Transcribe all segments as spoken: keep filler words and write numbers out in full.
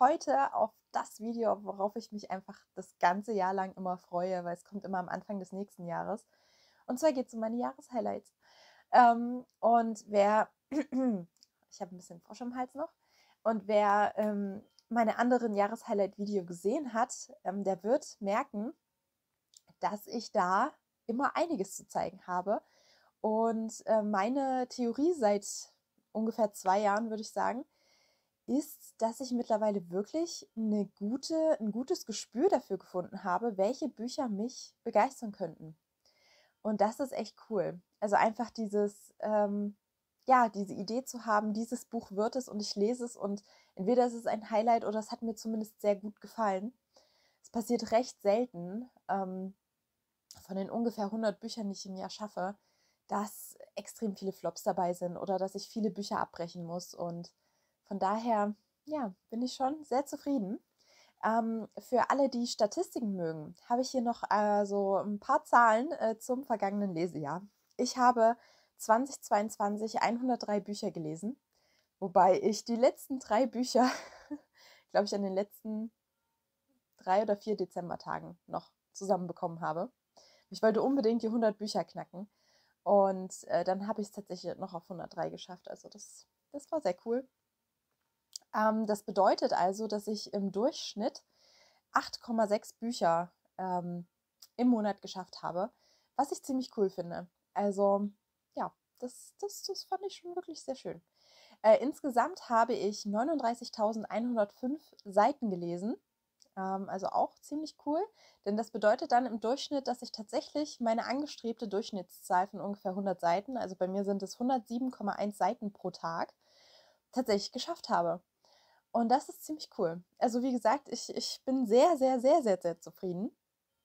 heute auf das Video, worauf ich mich einfach das ganze Jahr lang immer freue, weil es kommt immer am Anfang des nächsten Jahres. Und zwar geht es um meine Jahreshighlights. Ähm, und wer, ich habe ein bisschen Frosch im Hals noch, und wer ähm, meine anderen Jahreshighlight-Video gesehen hat, ähm, der wird merken, dass ich da immer einiges zu zeigen habe. Und äh, meine Theorie seit ungefähr zwei Jahren, würde ich sagen, ist, dass ich mittlerweile wirklich eine gute, ein gutes Gespür dafür gefunden habe, welche Bücher mich begeistern könnten. Und das ist echt cool. Also einfach dieses, ähm, ja, diese Idee zu haben, dieses Buch wird es und ich lese es und entweder ist es ein Highlight oder es hat mir zumindest sehr gut gefallen. Es passiert recht selten, ähm, von den ungefähr hundert Büchern, die ich im Jahr schaffe, dass extrem viele Flops dabei sind oder dass ich viele Bücher abbrechen muss. Und von daher, ja, bin ich schon sehr zufrieden. Ähm, für alle, die Statistiken mögen, habe ich hier noch äh, so ein paar Zahlen äh, zum vergangenen Lesejahr. Ich habe zweitausendzweiundzwanzig hundertdrei Bücher gelesen, wobei ich die letzten drei Bücher, glaube ich, an den letzten drei oder vier Dezembertagen noch zusammenbekommen habe. Ich wollte unbedingt die hundert Bücher knacken und äh, dann habe ich es tatsächlich noch auf hundertdrei geschafft. Also das, das war sehr cool. Ähm, das bedeutet also, dass ich im Durchschnitt acht Komma sechs Bücher ähm, im Monat geschafft habe, was ich ziemlich cool finde. Also ja, das, das, das fand ich schon wirklich sehr schön. Äh, insgesamt habe ich neununddreißigtausendeinhundertfünf Seiten gelesen. Ähm, also auch ziemlich cool, denn das bedeutet dann im Durchschnitt, dass ich tatsächlich meine angestrebte Durchschnittszahl von ungefähr hundert Seiten, also bei mir sind es hundertsieben Komma eins Seiten pro Tag, tatsächlich geschafft habe. Und das ist ziemlich cool. Also wie gesagt, ich, ich bin sehr, sehr, sehr, sehr, sehr zufrieden.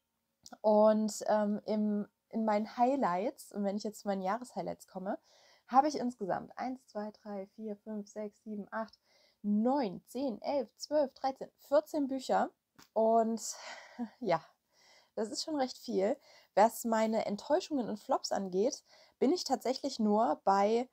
Und ähm, im, in meinen Highlights, und wenn ich jetzt zu meinen Jahreshighlights komme, habe ich insgesamt eins, zwei, drei, vier, fünf, sechs, sieben, acht, neun, zehn, elf, zwölf, dreizehn, vierzehn Bücher. Und ja, das ist schon recht viel. Was meine Enttäuschungen und Flops angeht, bin ich tatsächlich nur bei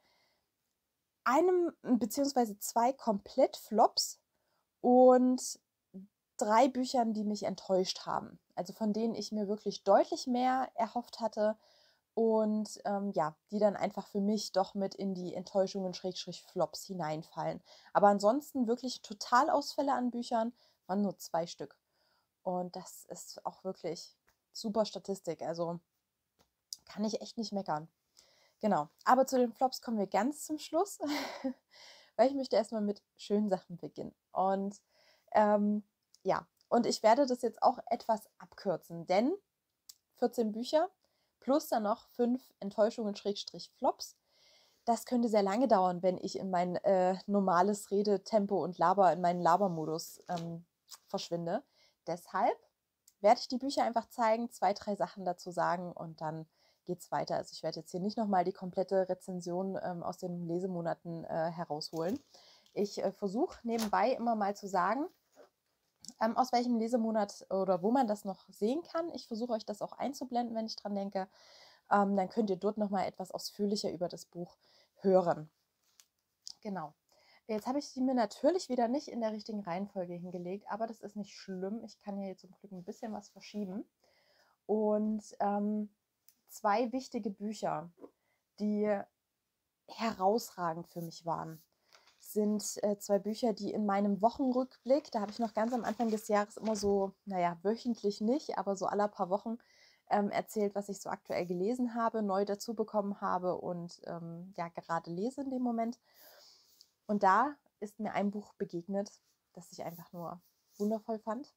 einem beziehungsweise zwei komplett Flops und drei Büchern, die mich enttäuscht haben. Also von denen ich mir wirklich deutlich mehr erhofft hatte und ähm, ja, die dann einfach für mich doch mit in die Enttäuschungen Schrägstrich Flops hineinfallen. Aber ansonsten wirklich Totalausfälle an Büchern waren nur zwei Stück. Und das ist auch wirklich super Statistik. Also kann ich echt nicht meckern. Genau. Aber zu den Flops kommen wir ganz zum Schluss, weil ich möchte erstmal mit schönen Sachen beginnen. Und ähm, ja, und ich werde das jetzt auch etwas abkürzen, denn vierzehn Bücher plus dann noch fünf Enttäuschungen Schrägstrich Flops. Das könnte sehr lange dauern, wenn ich in mein äh, normales Redetempo und Laber, in meinen Labermodus ähm, verschwinde. Deshalb werde ich die Bücher einfach zeigen, zwei, drei Sachen dazu sagen und dann geht es weiter. Also ich werde jetzt hier nicht nochmal die komplette Rezension ähm, aus den Lesemonaten äh, herausholen. Ich äh, versuche nebenbei immer mal zu sagen, ähm, aus welchem Lesemonat oder wo man das noch sehen kann. Ich versuche euch das auch einzublenden, wenn ich dran denke. Ähm, dann könnt ihr dort nochmal etwas ausführlicher über das Buch hören. Genau. Jetzt habe ich die mir natürlich wieder nicht in der richtigen Reihenfolge hingelegt, aber das ist nicht schlimm. Ich kann hier zum Glück ein bisschen was verschieben. Und ähm, zwei wichtige Bücher, die herausragend für mich waren, sind äh, zwei Bücher, die in meinem Wochenrückblick, da habe ich noch ganz am Anfang des Jahres immer so, naja, wöchentlich nicht, aber so alle paar Wochen ähm, erzählt, was ich so aktuell gelesen habe, neu dazu bekommen habe und ähm, ja, gerade lese in dem Moment. Und da ist mir ein Buch begegnet, das ich einfach nur wundervoll fand.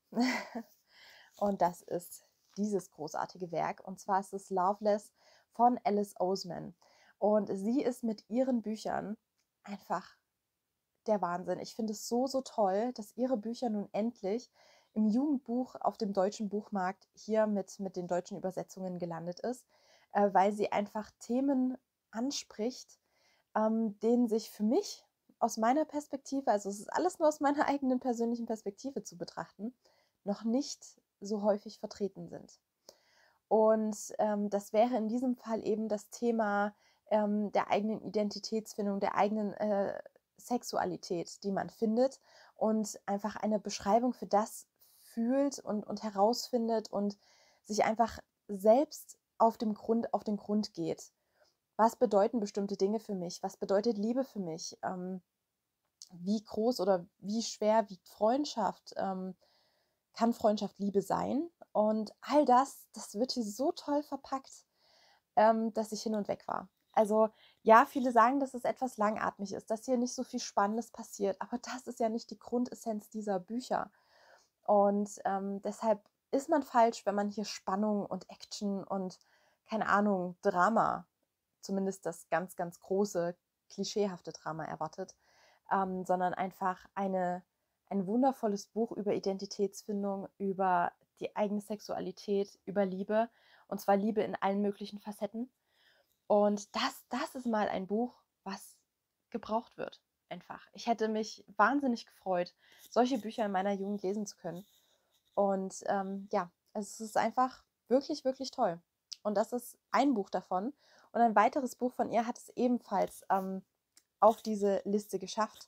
Und das ist dieses großartige Werk. Und zwar ist es Loveless von Alice Oseman. Und sie ist mit ihren Büchern einfach der Wahnsinn. Ich finde es so, so toll, dass ihre Bücher nun endlich im Jugendbuch auf dem deutschen Buchmarkt hier mit, mit den deutschen Übersetzungen gelandet ist, äh, weil sie einfach Themen anspricht, ähm, denen sich für mich aus meiner Perspektive, also es ist alles nur aus meiner eigenen persönlichen Perspektive zu betrachten, noch nicht so häufig vertreten sind. Und ähm, das wäre in diesem Fall eben das Thema ähm, der eigenen Identitätsfindung, der eigenen äh, Sexualität, die man findet und einfach eine Beschreibung für das fühlt und, und herausfindet und sich einfach selbst auf, dem Grund, auf den Grund geht. Was bedeuten bestimmte Dinge für mich? Was bedeutet Liebe für mich? Ähm, wie groß oder wie schwer wiegt Freundschaft? Ähm, kann Freundschaft Liebe sein? Und all das, das wird hier so toll verpackt, ähm, dass ich hin und weg war. Also ja, viele sagen, dass es etwas langatmig ist, dass hier nicht so viel Spannendes passiert, aber das ist ja nicht die Grundessenz dieser Bücher. Und ähm, deshalb ist man falsch, wenn man hier Spannung und Action und, keine Ahnung, Drama, zumindest das ganz, ganz große, klischeehafte Drama erwartet, ähm, sondern einfach eine, ein wundervolles Buch über Identitätsfindung, über die eigene Sexualität, über Liebe, und zwar Liebe in allen möglichen Facetten. Und das, das ist mal ein Buch, was gebraucht wird. Einfach. Ich hätte mich wahnsinnig gefreut, solche Bücher in meiner Jugend lesen zu können. Und ähm, ja, es ist einfach wirklich, wirklich toll. Und das ist ein Buch davon. Und ein weiteres Buch von ihr hat es ebenfalls ähm, auf diese Liste geschafft.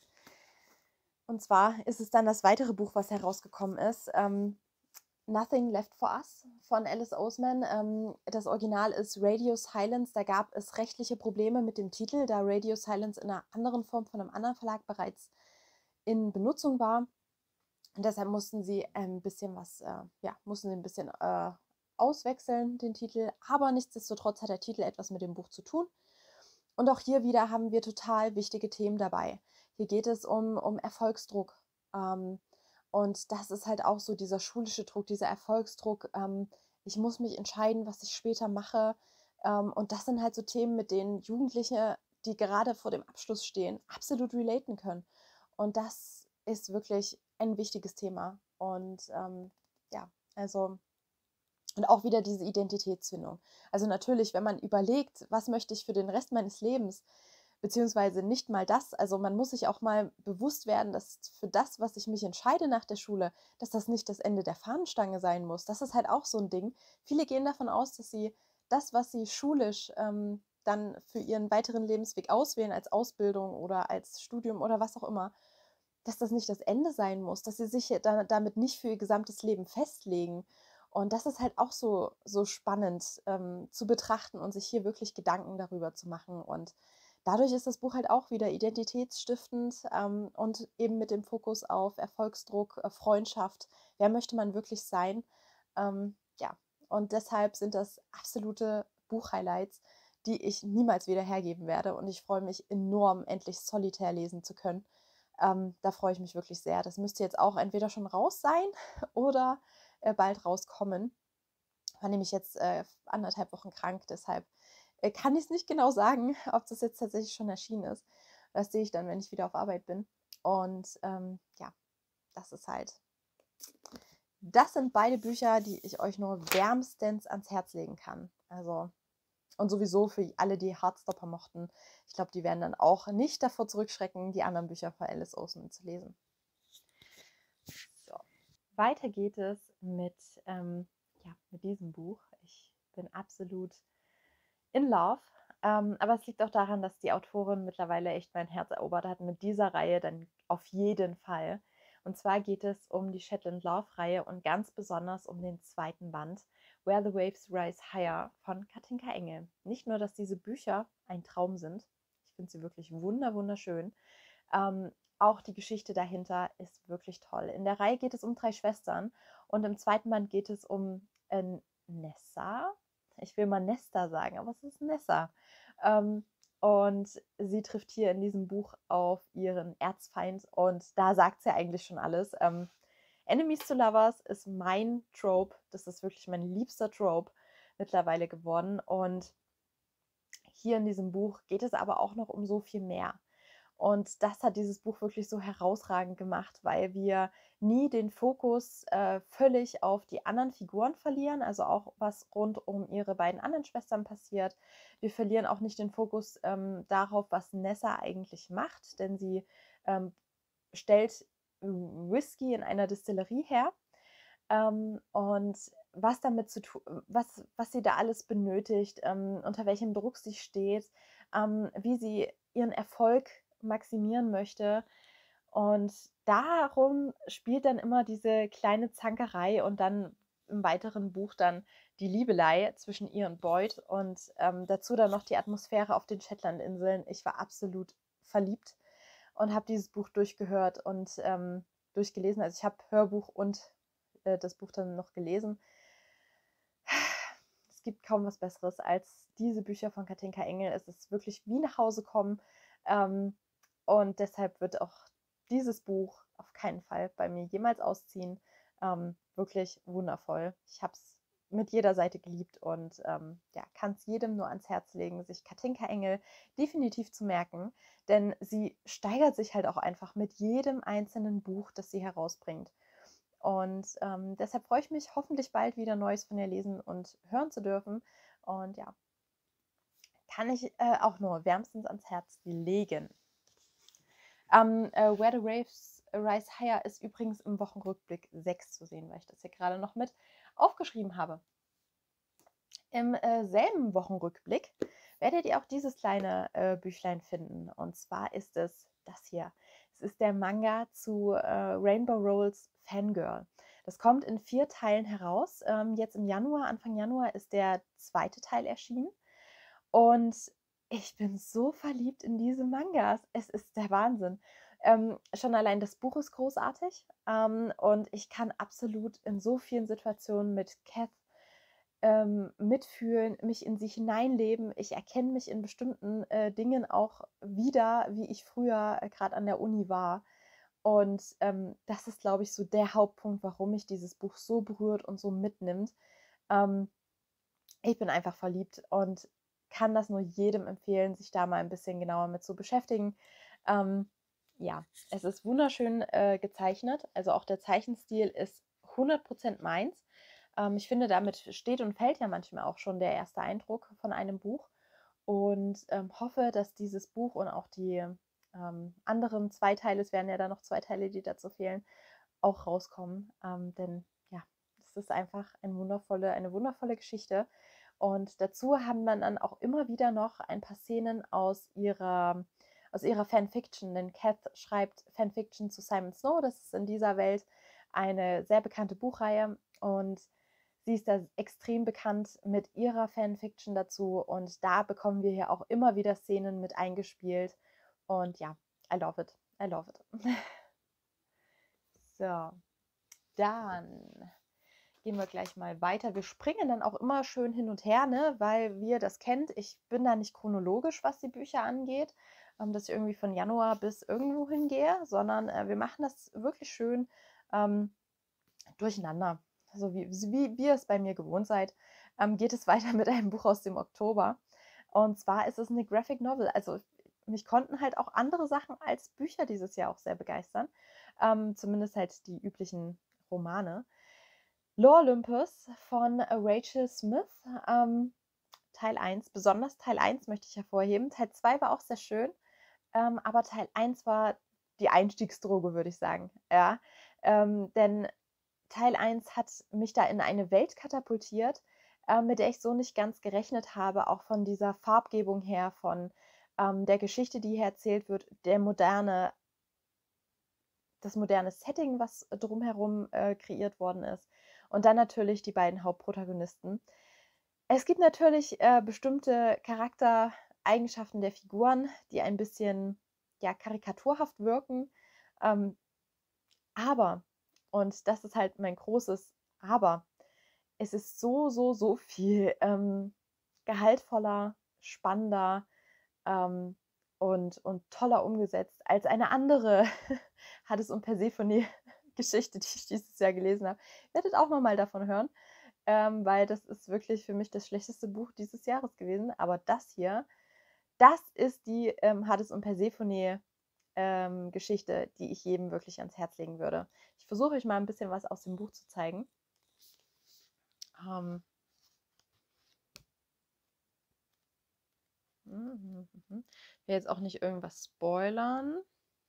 Und zwar ist es dann das weitere Buch, was herausgekommen ist. Ähm, Nothing Left for Us von Alice Oseman. Ähm, das Original ist Radio Silence. Da gab es rechtliche Probleme mit dem Titel, da Radio Silence in einer anderen Form von einem anderen Verlag bereits in Benutzung war. Und deshalb mussten sie ein bisschen was, äh, ja, mussten sie ein bisschen äh, auswechseln, den Titel. Aber nichtsdestotrotz hat der Titel etwas mit dem Buch zu tun. Und auch hier wieder haben wir total wichtige Themen dabei. Hier geht es um, um Erfolgsdruck. Ähm, und das ist halt auch so dieser schulische Druck, dieser Erfolgsdruck. Ähm, ich muss mich entscheiden, was ich später mache. Ähm, und das sind halt so Themen, mit denen Jugendliche, die gerade vor dem Abschluss stehen, absolut relaten können. Und das ist wirklich ein wichtiges Thema. Und ähm, ja, also und auch wieder diese Identitätsfindung. Also natürlich, wenn man überlegt, was möchte ich für den Rest meines Lebens, beziehungsweise nicht mal das, also man muss sich auch mal bewusst werden, dass für das, was ich mich entscheide nach der Schule, dass das nicht das Ende der Fahnenstange sein muss. Das ist halt auch so ein Ding. Viele gehen davon aus, dass sie das, was sie schulisch ähm, dann für ihren weiteren Lebensweg auswählen, als Ausbildung oder als Studium oder was auch immer, dass das nicht das Ende sein muss, dass sie sich da, damit nicht für ihr gesamtes Leben festlegen. Und das ist halt auch so, so spannend ähm, zu betrachten und sich hier wirklich Gedanken darüber zu machen. Und dadurch ist das Buch halt auch wieder identitätsstiftend ähm, und eben mit dem Fokus auf Erfolgsdruck, äh, Freundschaft. Wer möchte man wirklich sein? Ähm, ja, und deshalb sind das absolute Buchhighlights, die ich niemals wieder hergeben werde. Und ich freue mich enorm, endlich Solitär lesen zu können. Ähm, da freue ich mich wirklich sehr. Das müsste jetzt auch entweder schon raus sein oder äh, bald rauskommen. Ich war nämlich jetzt äh, anderthalb Wochen krank, deshalb äh, kann ich es nicht genau sagen, ob das jetzt tatsächlich schon erschienen ist. Das sehe ich dann, wenn ich wieder auf Arbeit bin. Und ähm, ja, das ist halt. Das sind beide Bücher, die ich euch nur wärmstens ans Herz legen kann. Also, und sowieso für alle, die Heartstopper mochten. Ich glaube, die werden dann auch nicht davor zurückschrecken, die anderen Bücher von Alice Oseman zu lesen. So. Weiter geht es mit, ähm, ja, mit diesem Buch. Ich bin absolut in love. Ähm, aber es liegt auch daran, dass die Autorin mittlerweile echt mein Herz erobert hat. Mit dieser Reihe dann auf jeden Fall. Und zwar geht es um die Shetland Love-Reihe und ganz besonders um den zweiten Band, Where the Waves Rise Higher von Katinka Engel. Nicht nur, dass diese Bücher ein Traum sind, ich finde sie wirklich wunder wunderschön, ähm, auch die Geschichte dahinter ist wirklich toll. In der Reihe geht es um drei Schwestern und im zweiten Band geht es um äh, Nessa. Ich will mal Nesta sagen, aber es ist Nessa. Ähm, und sie trifft hier in diesem Buch auf ihren Erzfeind und da sagt sie eigentlich schon alles. Ähm, Enemies to Lovers ist mein Trope. Das ist wirklich mein liebster Trope mittlerweile geworden. Und hier in diesem Buch geht es aber auch noch um so viel mehr. Und das hat dieses Buch wirklich so herausragend gemacht, weil wir nie den Fokus äh, völlig auf die anderen Figuren verlieren, also auch was rund um ihre beiden anderen Schwestern passiert. Wir verlieren auch nicht den Fokus ähm, darauf, was Nessa eigentlich macht, denn sie ähm, stellt Whisky in einer Distillerie her. Ähm, und was damit zu tun, was, was sie da alles benötigt, ähm, unter welchem Druck sie steht, ähm, wie sie ihren Erfolg maximieren möchte Und darum spielt dann immer diese kleine Zankerei und dann im weiteren Buch dann die Liebelei zwischen ihr und Boyd und ähm, dazu dann noch die Atmosphäre auf den Shetlandinseln. Ich war absolut verliebt und habe dieses Buch durchgehört und ähm, durchgelesen. Also ich habe Hörbuch und äh, das Buch dann noch gelesen. Es gibt kaum was Besseres als diese Bücher von Katinka Engel. Es ist wirklich wie nach Hause kommen. Ähm, und deshalb wird auch dieses Buch auf keinen Fall bei mir jemals ausziehen. Ähm, wirklich wundervoll. Ich habe es mit jeder Seite geliebt und ähm, ja, kann es jedem nur ans Herz legen, sich Katinka Engel definitiv zu merken, denn sie steigert sich halt auch einfach mit jedem einzelnen Buch, das sie herausbringt. Und ähm, deshalb freue ich mich, hoffentlich bald wieder Neues von ihr lesen und hören zu dürfen. Und ja, kann ich äh, auch nur wärmstens ans Herz legen. Ähm, äh, Where the Waves Rise Higher ist übrigens im Wochenrückblick sechs zu sehen, weil ich das hier gerade noch mit aufgeschrieben habe. Im äh, selben Wochenrückblick werdet ihr auch dieses kleine äh, Büchlein finden. Und zwar ist es das hier. Es ist der Manga zu äh, Rainbow Rolls Fangirl. Das kommt in vier Teilen heraus. Ähm, jetzt im Januar, Anfang Januar, ist der zweite Teil erschienen. Und ich bin so verliebt in diese Mangas. Es ist der Wahnsinn. Ähm, schon allein das Buch ist großartig. Ähm, und ich kann absolut in so vielen Situationen mit Kath ähm, mitfühlen, mich in sie hineinleben. Ich erkenne mich in bestimmten äh, Dingen auch wieder, wie ich früher äh, gerade an der Uni war. Und ähm, das ist, glaube ich, so der Hauptpunkt, warum mich dieses Buch so berührt und so mitnimmt. Ähm, ich bin einfach verliebt und kann das nur jedem empfehlen, sich da mal ein bisschen genauer mit zu beschäftigen. Ähm, ja, es ist wunderschön äh, gezeichnet. Also auch der Zeichenstil ist hundert Prozent meins. Ähm, ich finde, damit steht und fällt ja manchmal auch schon der erste Eindruck von einem Buch. Und ähm, hoffe, dass dieses Buch und auch die ähm, anderen zwei Teile, es werden ja dann noch zwei Teile, die dazu fehlen, auch rauskommen. Ähm, denn ja, es ist einfach eine wundervolle, eine wundervolle Geschichte. Und dazu haben wir dann auch immer wieder noch ein paar Szenen aus ihrer, aus ihrer Fanfiction. Denn Kath schreibt Fanfiction zu Simon Snow. Das ist in dieser Welt eine sehr bekannte Buchreihe. Und sie ist da extrem bekannt mit ihrer Fanfiction dazu. Und da bekommen wir hier auch immer wieder Szenen mit eingespielt. Und ja, I love it. I love it. So, dann gehen wir gleich mal weiter. Wir springen dann auch immer schön hin und her, ne? Weil, wie ihr das kennt, ich bin da nicht chronologisch, was die Bücher angeht, ähm, dass ich irgendwie von Januar bis irgendwo hingehe, sondern äh, wir machen das wirklich schön ähm, durcheinander. So wie, wie, wie ihr es bei mir gewohnt seid, ähm, geht es weiter mit einem Buch aus dem Oktober. Und zwar ist es eine Graphic Novel. Also mich konnten halt auch andere Sachen als Bücher dieses Jahr auch sehr begeistern. Ähm, zumindest halt die üblichen Romane. Lore Olympus von Rachel Smith, ähm, Teil eins, besonders Teil eins möchte ich hervorheben. Teil zwei war auch sehr schön, ähm, aber Teil eins war die Einstiegsdroge, würde ich sagen. Ja, ähm, denn Teil eins hat mich da in eine Welt katapultiert, äh, mit der ich so nicht ganz gerechnet habe, auch von dieser Farbgebung her, von ähm, der Geschichte, die hier erzählt wird, der moderne, das moderne Setting, was drumherum äh, kreiert worden ist. Und dann natürlich die beiden Hauptprotagonisten. Es gibt natürlich äh, bestimmte Charaktereigenschaften der Figuren, die ein bisschen ja, karikaturhaft wirken. Ähm, aber, und das ist halt mein großes Aber, es ist so, so, so viel ähm, gehaltvoller, spannender ähm, und, und toller umgesetzt als eine andere Hades und Persephone-Geschichte, die ich dieses Jahr gelesen habe. Ihr werdet auch nochmal davon hören, ähm, weil das ist wirklich für mich das schlechteste Buch dieses Jahres gewesen. Aber das hier, das ist die ähm, Hades und Persephone ähm, Geschichte, die ich jedem wirklich ans Herz legen würde. Ich versuche euch mal ein bisschen was aus dem Buch zu zeigen. Ähm, mhm, mhm. Ich will jetzt auch nicht irgendwas spoilern.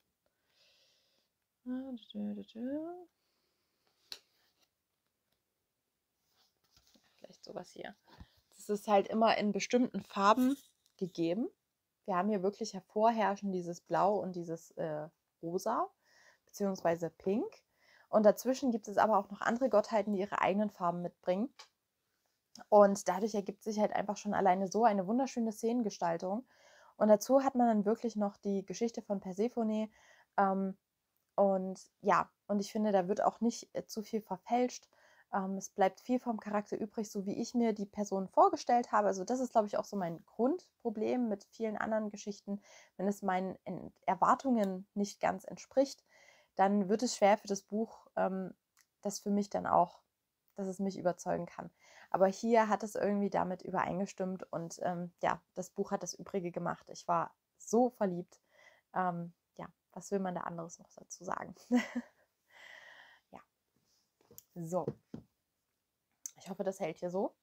Vielleicht sowas hier. Das ist halt immer in bestimmten Farben gegeben. Wir haben hier wirklich hervorherrschend dieses Blau und dieses äh, Rosa. beziehungsweise pink. Und dazwischen gibt es aber auch noch andere Gottheiten, die ihre eigenen Farben mitbringen. Und dadurch ergibt sich halt einfach schon alleine so eine wunderschöne Szenengestaltung. Und dazu hat man dann wirklich noch die Geschichte von Persephone. Ähm, und ja, und ich finde, da wird auch nicht äh, zu viel verfälscht. Ähm, es bleibt viel vom Charakter übrig, so wie ich mir die Person vorgestellt habe. Also das ist, glaube ich, auch so mein Grundproblem mit vielen anderen Geschichten. Wenn es meinen Erwartungen nicht ganz entspricht, dann wird es schwer für das Buch, ähm, das für mich dann auch, dass es mich überzeugen kann. Aber hier hat es irgendwie damit übereingestimmt und ähm, ja, das Buch hat das Übrige gemacht. Ich war so verliebt. Ähm, ja, was will man da anderes noch dazu sagen? Ja, so. Ich hoffe, das hält hier so.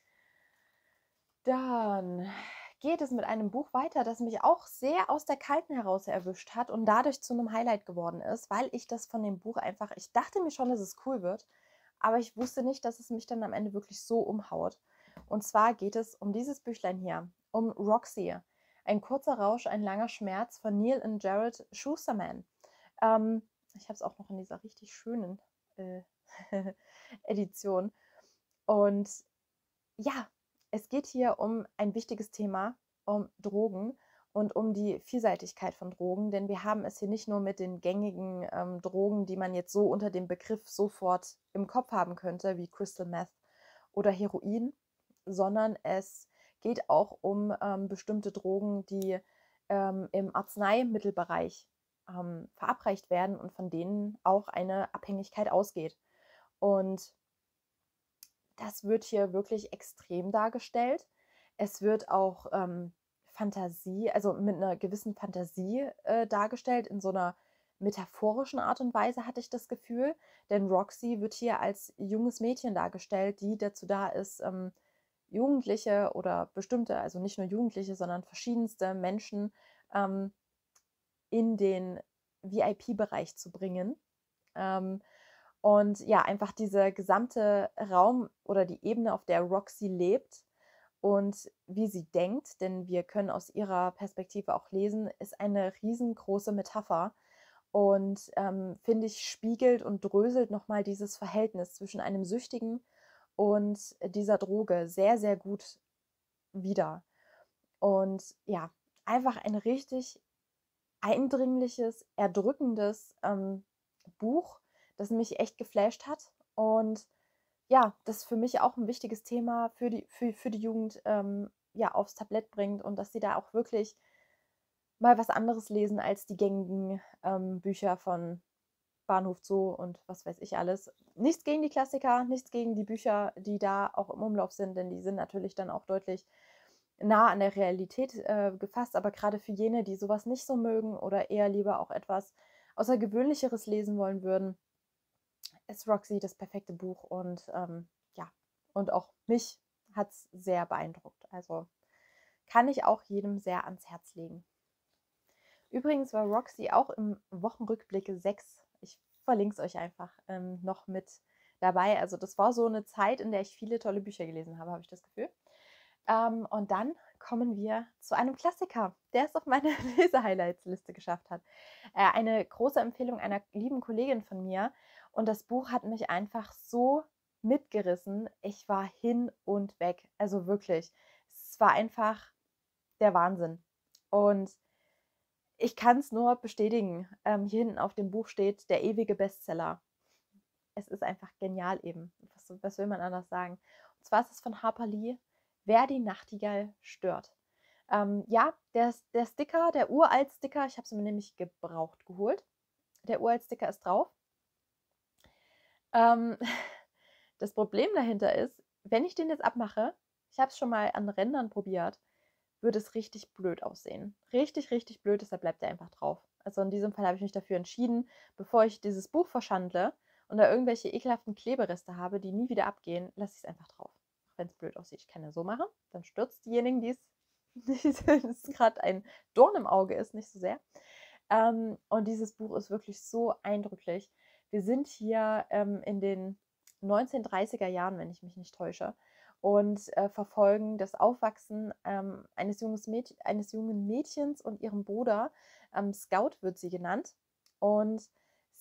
Dann geht es mit einem Buch weiter, das mich auch sehr aus der Kalten heraus erwischt hat und dadurch zu einem Highlight geworden ist, weil ich das von dem Buch einfach, ich dachte mir schon, dass es cool wird, aber ich wusste nicht, dass es mich dann am Ende wirklich so umhaut. Und zwar geht es um dieses Büchlein hier, um Roxy. Ein kurzer Rausch, ein langer Schmerz von Neil und Jared Schusterman. Ähm, ich habe es auch noch in dieser richtig schönen äh, Edition. Und ja, es geht hier um ein wichtiges Thema, um Drogen und um die Vielseitigkeit von Drogen, denn wir haben es hier nicht nur mit den gängigen ähm, Drogen, die man jetzt so unter dem Begriff sofort im Kopf haben könnte, wie Crystal Meth oder Heroin, sondern es geht auch um ähm, bestimmte Drogen, die ähm, im Arzneimittelbereich ähm, verabreicht werden und von denen auch eine Abhängigkeit ausgeht. Und das wird hier wirklich extrem dargestellt. Es wird auch ähm, Fantasie, also mit einer gewissen Fantasie äh, dargestellt, in so einer metaphorischen Art und Weise hatte ich das Gefühl. Denn Roxy wird hier als junges Mädchen dargestellt, die dazu da ist, ähm, Jugendliche oder bestimmte, also nicht nur Jugendliche, sondern verschiedenste Menschen ähm, in den V I P-Bereich zu bringen. Ähm, und ja, einfach dieser gesamte Raum oder die Ebene, auf der Roxy lebt und wie sie denkt, denn wir können aus ihrer Perspektive auch lesen, ist eine riesengroße Metapher und ähm, finde ich, spiegelt und dröselt nochmal dieses Verhältnis zwischen einem Süchtigen und dieser Droge sehr, sehr gut wider. Und ja, einfach ein richtig eindringliches, erdrückendes ähm, Buch, das mich echt geflasht hat. Und ja, das für mich auch ein wichtiges Thema für die, für, für die Jugend ähm, ja, aufs Tablett bringt und dass sie da auch wirklich mal was anderes lesen als die gängigen ähm, Bücher von Bahnhof Zoo und was weiß ich alles. Nichts gegen die Klassiker, nichts gegen die Bücher, die da auch im Umlauf sind, denn die sind natürlich dann auch deutlich nah an der Realität äh, gefasst, aber gerade für jene, die sowas nicht so mögen oder eher lieber auch etwas Außergewöhnlicheres lesen wollen würden, ist Roxy das perfekte Buch und ähm, ja, und auch mich hat es sehr beeindruckt. Also kann ich auch jedem sehr ans Herz legen. Übrigens war Roxy auch im Wochenrückblicke sechs. Ich verlinke es euch einfach ähm, noch mit dabei. Also das war so eine Zeit, in der ich viele tolle Bücher gelesen habe, habe ich das Gefühl. Ähm, und dann kommen wir zu einem Klassiker, der es auf meine Lese-Highlights-Liste geschafft hat. Äh, eine große Empfehlung einer lieben Kollegin von mir. Und das Buch hat mich einfach so mitgerissen. Ich war hin und weg. Also wirklich. Es war einfach der Wahnsinn. Und ich kann es nur bestätigen. Ähm, hier hinten auf dem Buch steht der ewige Bestseller. Es ist einfach genial eben. Was, was will man anders sagen? Und zwar ist es von Harper Lee, Wer die Nachtigall stört. Ähm, ja, der, der Sticker, der Uralt-Sticker, ich habe es mir nämlich gebraucht geholt. Der Uralt-Sticker ist drauf. Ähm, das Problem dahinter ist, wenn ich den jetzt abmache, ich habe es schon mal an Rändern probiert, würde es richtig blöd aussehen. Richtig, richtig blöd, deshalb bleibt er einfach drauf. Also in diesem Fall habe ich mich dafür entschieden, bevor ich dieses Buch verschandle und da irgendwelche ekelhaften Klebereste habe, die nie wieder abgehen, lasse ich es einfach drauf. Auch wenn es blöd aussieht. Ich kann ja so machen, dann stürzt diejenigen, die es gerade ein Dorn im Auge ist, nicht so sehr. Ähm, und dieses Buch ist wirklich so eindrücklich. Wir sind hier ähm, in den neunzehnhundertdreißiger Jahren, wenn ich mich nicht täusche, und äh, verfolgen das Aufwachsen ähm, eines, junges Mädchen, eines jungen Mädchens und ihrem Bruder. Ähm, Scout wird sie genannt. Und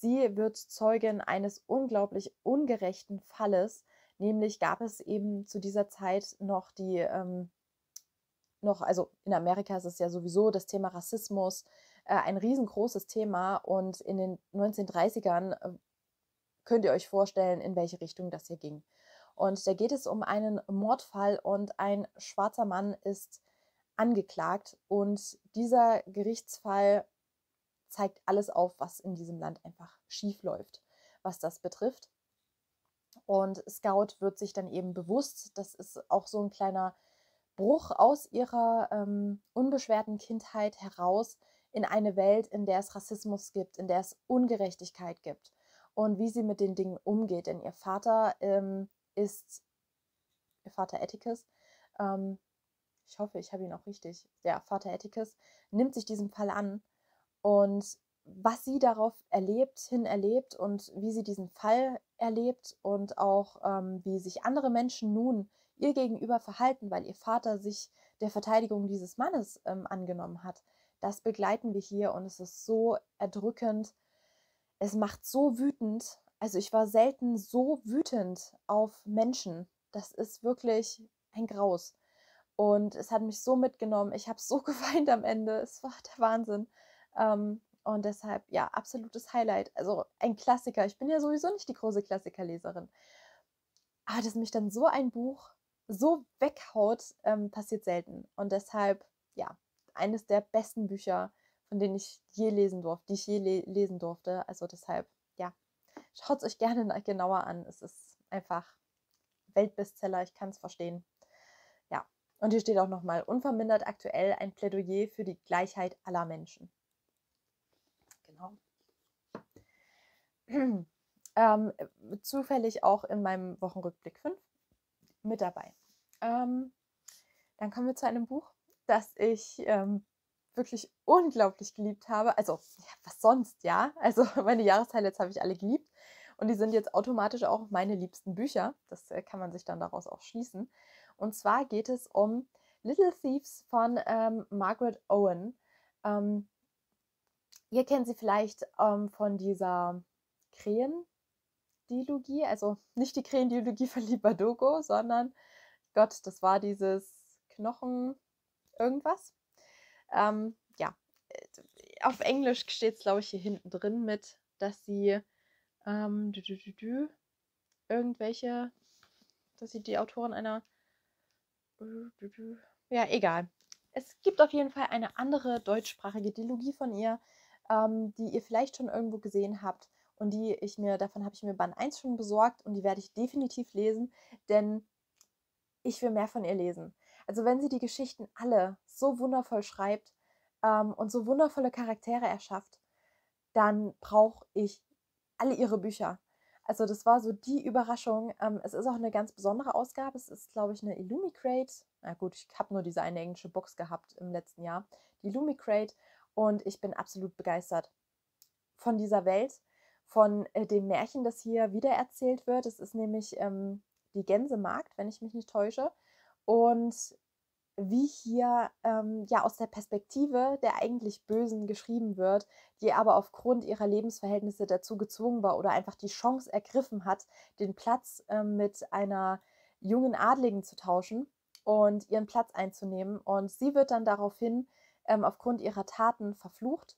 Sie wird Zeugin eines unglaublich ungerechten Falles, nämlich gab es eben zu dieser Zeit noch die, ähm, noch, also in Amerika ist es ja sowieso das Thema Rassismus äh, ein riesengroßes Thema und in den neunzehnhundertdreißigern äh, könnt ihr euch vorstellen, in welche Richtung das hier ging. Und da geht es um einen Mordfall und ein schwarzer Mann ist angeklagt und dieser Gerichtsfall zeigt alles auf, was in diesem Land einfach schief läuft, was das betrifft. Und Scout wird sich dann eben bewusst, das ist auch so ein kleiner Bruch aus ihrer ähm, unbeschwerten Kindheit heraus in eine Welt, in der es Rassismus gibt, in der es Ungerechtigkeit gibt und wie sie mit den Dingen umgeht. Denn ihr Vater ähm, ist, ihr Vater Atticus, ähm, ich hoffe, ich habe ihn auch richtig, der Vater Atticus, nimmt sich diesem Fall an und was sie darauf erlebt, hin erlebt und wie sie diesen Fall erlebt und auch ähm, wie sich andere Menschen nun ihr gegenüber verhalten, weil ihr Vater sich der Verteidigung dieses Mannes ähm, angenommen hat. Das begleiten wir hier und es ist so erdrückend. Es macht so wütend. Also ich war selten so wütend auf Menschen. Das ist wirklich ein Graus. Und es hat mich so mitgenommen. Ich habe so geweint am Ende. Es war der Wahnsinn. Ähm, und deshalb, ja, absolutes Highlight. Also ein Klassiker. Ich bin ja sowieso nicht die große Klassikerleserin. Aber dass mich dann so ein Buch so weghaut, ähm, passiert selten. Und deshalb, ja, eines der besten Bücher, von denen ich je lesen durfte, die ich je le lesen durfte. Also deshalb, ja, schaut es euch gerne genauer an. Es ist einfach Weltbestseller, ich kann es verstehen. Ja, und hier steht auch nochmal, unvermindert aktuell ein Plädoyer für die Gleichheit aller Menschen. Genau. ähm, zufällig auch in meinem Wochenrückblick fünf mit dabei. Ähm, dann kommen wir zu einem Buch, das ich ähm, wirklich unglaublich geliebt habe. Also, ja, was sonst, ja? Also, meine Jahreshighlights habe ich alle geliebt. Und die sind jetzt automatisch auch meine liebsten Bücher. Das äh, kann man sich dann daraus auch schließen. Und zwar geht es um Little Thieves von ähm, Margaret Owen. Ähm, ihr kennt sie vielleicht ähm, von dieser Krähendilogie, also nicht die Krähendilogie von Libadogo, sondern Gott, das war dieses Knochen irgendwas. Ähm, ja, auf Englisch steht es, glaube ich, hier hinten drin mit, dass sie ähm, dü -dü -dü -dü, irgendwelche, dass sie die Autorin einer, ja, egal. Es gibt auf jeden Fall eine andere deutschsprachige Dilogie von ihr, ähm, die ihr vielleicht schon irgendwo gesehen habt und die ich mir, davon habe ich mir Band eins schon besorgt und die werde ich definitiv lesen, denn ich will mehr von ihr lesen. Also wenn sie die Geschichten alle so wundervoll schreibt ähm, und so wundervolle Charaktere erschafft, dann brauche ich alle ihre Bücher. Also das war so die Überraschung. Ähm, es ist auch eine ganz besondere Ausgabe. Es ist, glaube ich, eine Illumicrate. Na gut, ich habe nur diese eine englische Box gehabt im letzten Jahr. Die Illumicrate. Und ich bin absolut begeistert von dieser Welt, von äh, dem Märchen, das hier wiedererzählt wird. Es ist nämlich ähm, die Gänsemarkt, wenn ich mich nicht täusche. Und wie hier ähm, ja aus der Perspektive der eigentlich Bösen geschrieben wird, die aber aufgrund ihrer Lebensverhältnisse dazu gezwungen war oder einfach die Chance ergriffen hat, den Platz ähm, mit einer jungen Adligen zu tauschen und ihren Platz einzunehmen. Und sie wird dann daraufhin ähm, aufgrund ihrer Taten verflucht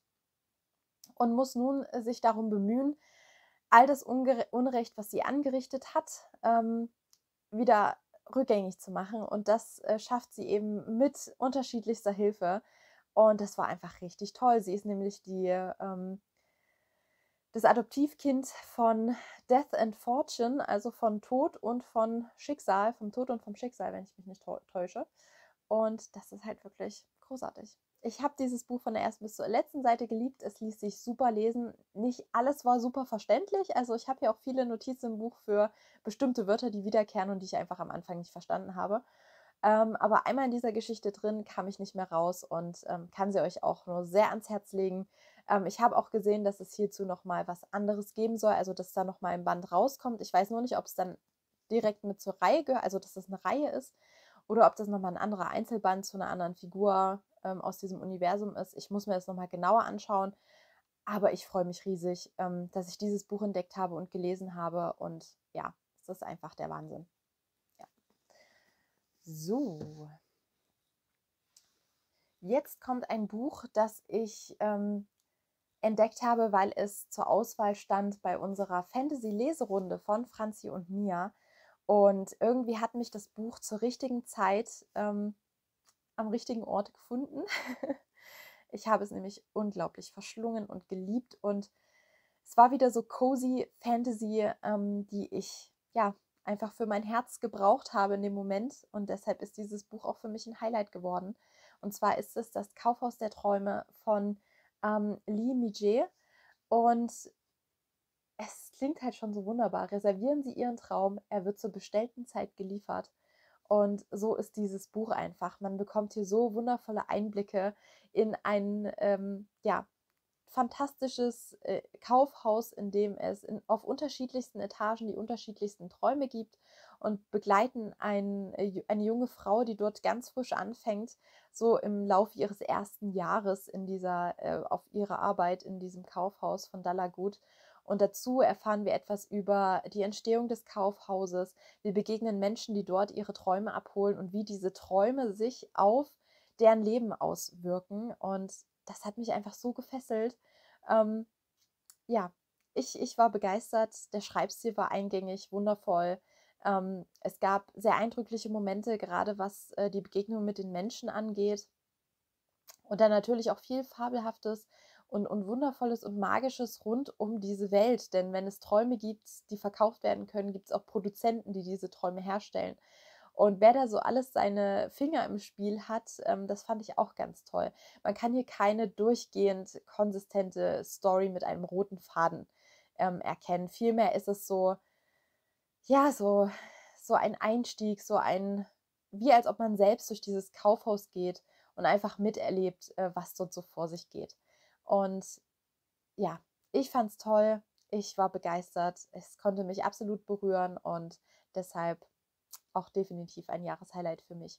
und muss nun äh, sich darum bemühen, all das Ungere Unrecht, was sie angerichtet hat, ähm, wieder rückgängig zu machen. Und das äh, schafft sie eben mit unterschiedlichster Hilfe. Und das war einfach richtig toll. Sie ist nämlich die, ähm, das Adoptivkind von Death and Fortune, also von Tod und von Schicksal, vom Tod und vom Schicksal, wenn ich mich nicht täusche. Und das ist halt wirklich großartig. Ich habe dieses Buch von der ersten bis zur letzten Seite geliebt. Es ließ sich super lesen. Nicht alles war super verständlich. Also ich habe hier auch viele Notizen im Buch für bestimmte Wörter, die wiederkehren und die ich einfach am Anfang nicht verstanden habe. Ähm, aber einmal in dieser Geschichte drin kam ich nicht mehr raus und ähm, kann sie euch auch nur sehr ans Herz legen. Ähm, ich habe auch gesehen, dass es hierzu nochmal was anderes geben soll, also dass da nochmal ein Band rauskommt. Ich weiß nur nicht, ob es dann direkt mit zur Reihe gehört, also dass das eine Reihe ist oder ob das nochmal ein anderer Einzelband zu einer anderen Figur ähm, aus diesem Universum ist. Ich muss mir das nochmal genauer anschauen. Aber ich freue mich riesig, ähm, dass ich dieses Buch entdeckt habe und gelesen habe. Und ja, es ist einfach der Wahnsinn. Ja. So. Jetzt kommt ein Buch, das ich ähm, entdeckt habe, weil es zur Auswahl stand bei unserer Fantasy-Leserunde von Franzi und mir. Und irgendwie hat mich das Buch zur richtigen Zeit ähm, am richtigen Ort gefunden. Ich habe es nämlich unglaublich verschlungen und geliebt. Und es war wieder so cozy Fantasy, ähm, die ich ja einfach für mein Herz gebraucht habe in dem Moment. Und deshalb ist dieses Buch auch für mich ein Highlight geworden. Und zwar ist es Das Kaufhaus der Träume von ähm, Lee Mijé. Und es klingt halt schon so wunderbar. Reservieren Sie Ihren Traum, er wird zur bestellten Zeit geliefert. Und so ist dieses Buch einfach. Man bekommt hier so wundervolle Einblicke in ein ähm, ja, fantastisches äh, Kaufhaus, in dem es in, auf unterschiedlichsten Etagen die unterschiedlichsten Träume gibt und begleiten ein, äh, eine junge Frau, die dort ganz frisch anfängt, so im Laufe ihres ersten Jahres in dieser, äh, auf ihre Arbeit in diesem Kaufhaus von Dallagut. Und dazu erfahren wir etwas über die Entstehung des Kaufhauses. Wir begegnen Menschen, die dort ihre Träume abholen und wie diese Träume sich auf deren Leben auswirken. Und das hat mich einfach so gefesselt. Ähm, ja, ich, ich war begeistert. Der Schreibstil war eingängig, wundervoll. Ähm, es gab sehr eindrückliche Momente, gerade was äh, die Begegnung mit den Menschen angeht. Und dann natürlich auch viel Fabelhaftes und, und Wundervolles und Magisches rund um diese Welt. Denn wenn es Träume gibt, die verkauft werden können, gibt es auch Produzenten, die diese Träume herstellen. Und wer da so alles seine Finger im Spiel hat, ähm, das fand ich auch ganz toll. Man kann hier keine durchgehend konsistente Story mit einem roten Faden ähm, erkennen. Vielmehr ist es so, ja, so, so ein Einstieg, so ein, wie als ob man selbst durch dieses Kaufhaus geht und einfach miterlebt, äh, was dort so vor sich geht. Und ja, ich fand's toll, ich war begeistert, es konnte mich absolut berühren und deshalb auch definitiv ein Jahreshighlight für mich.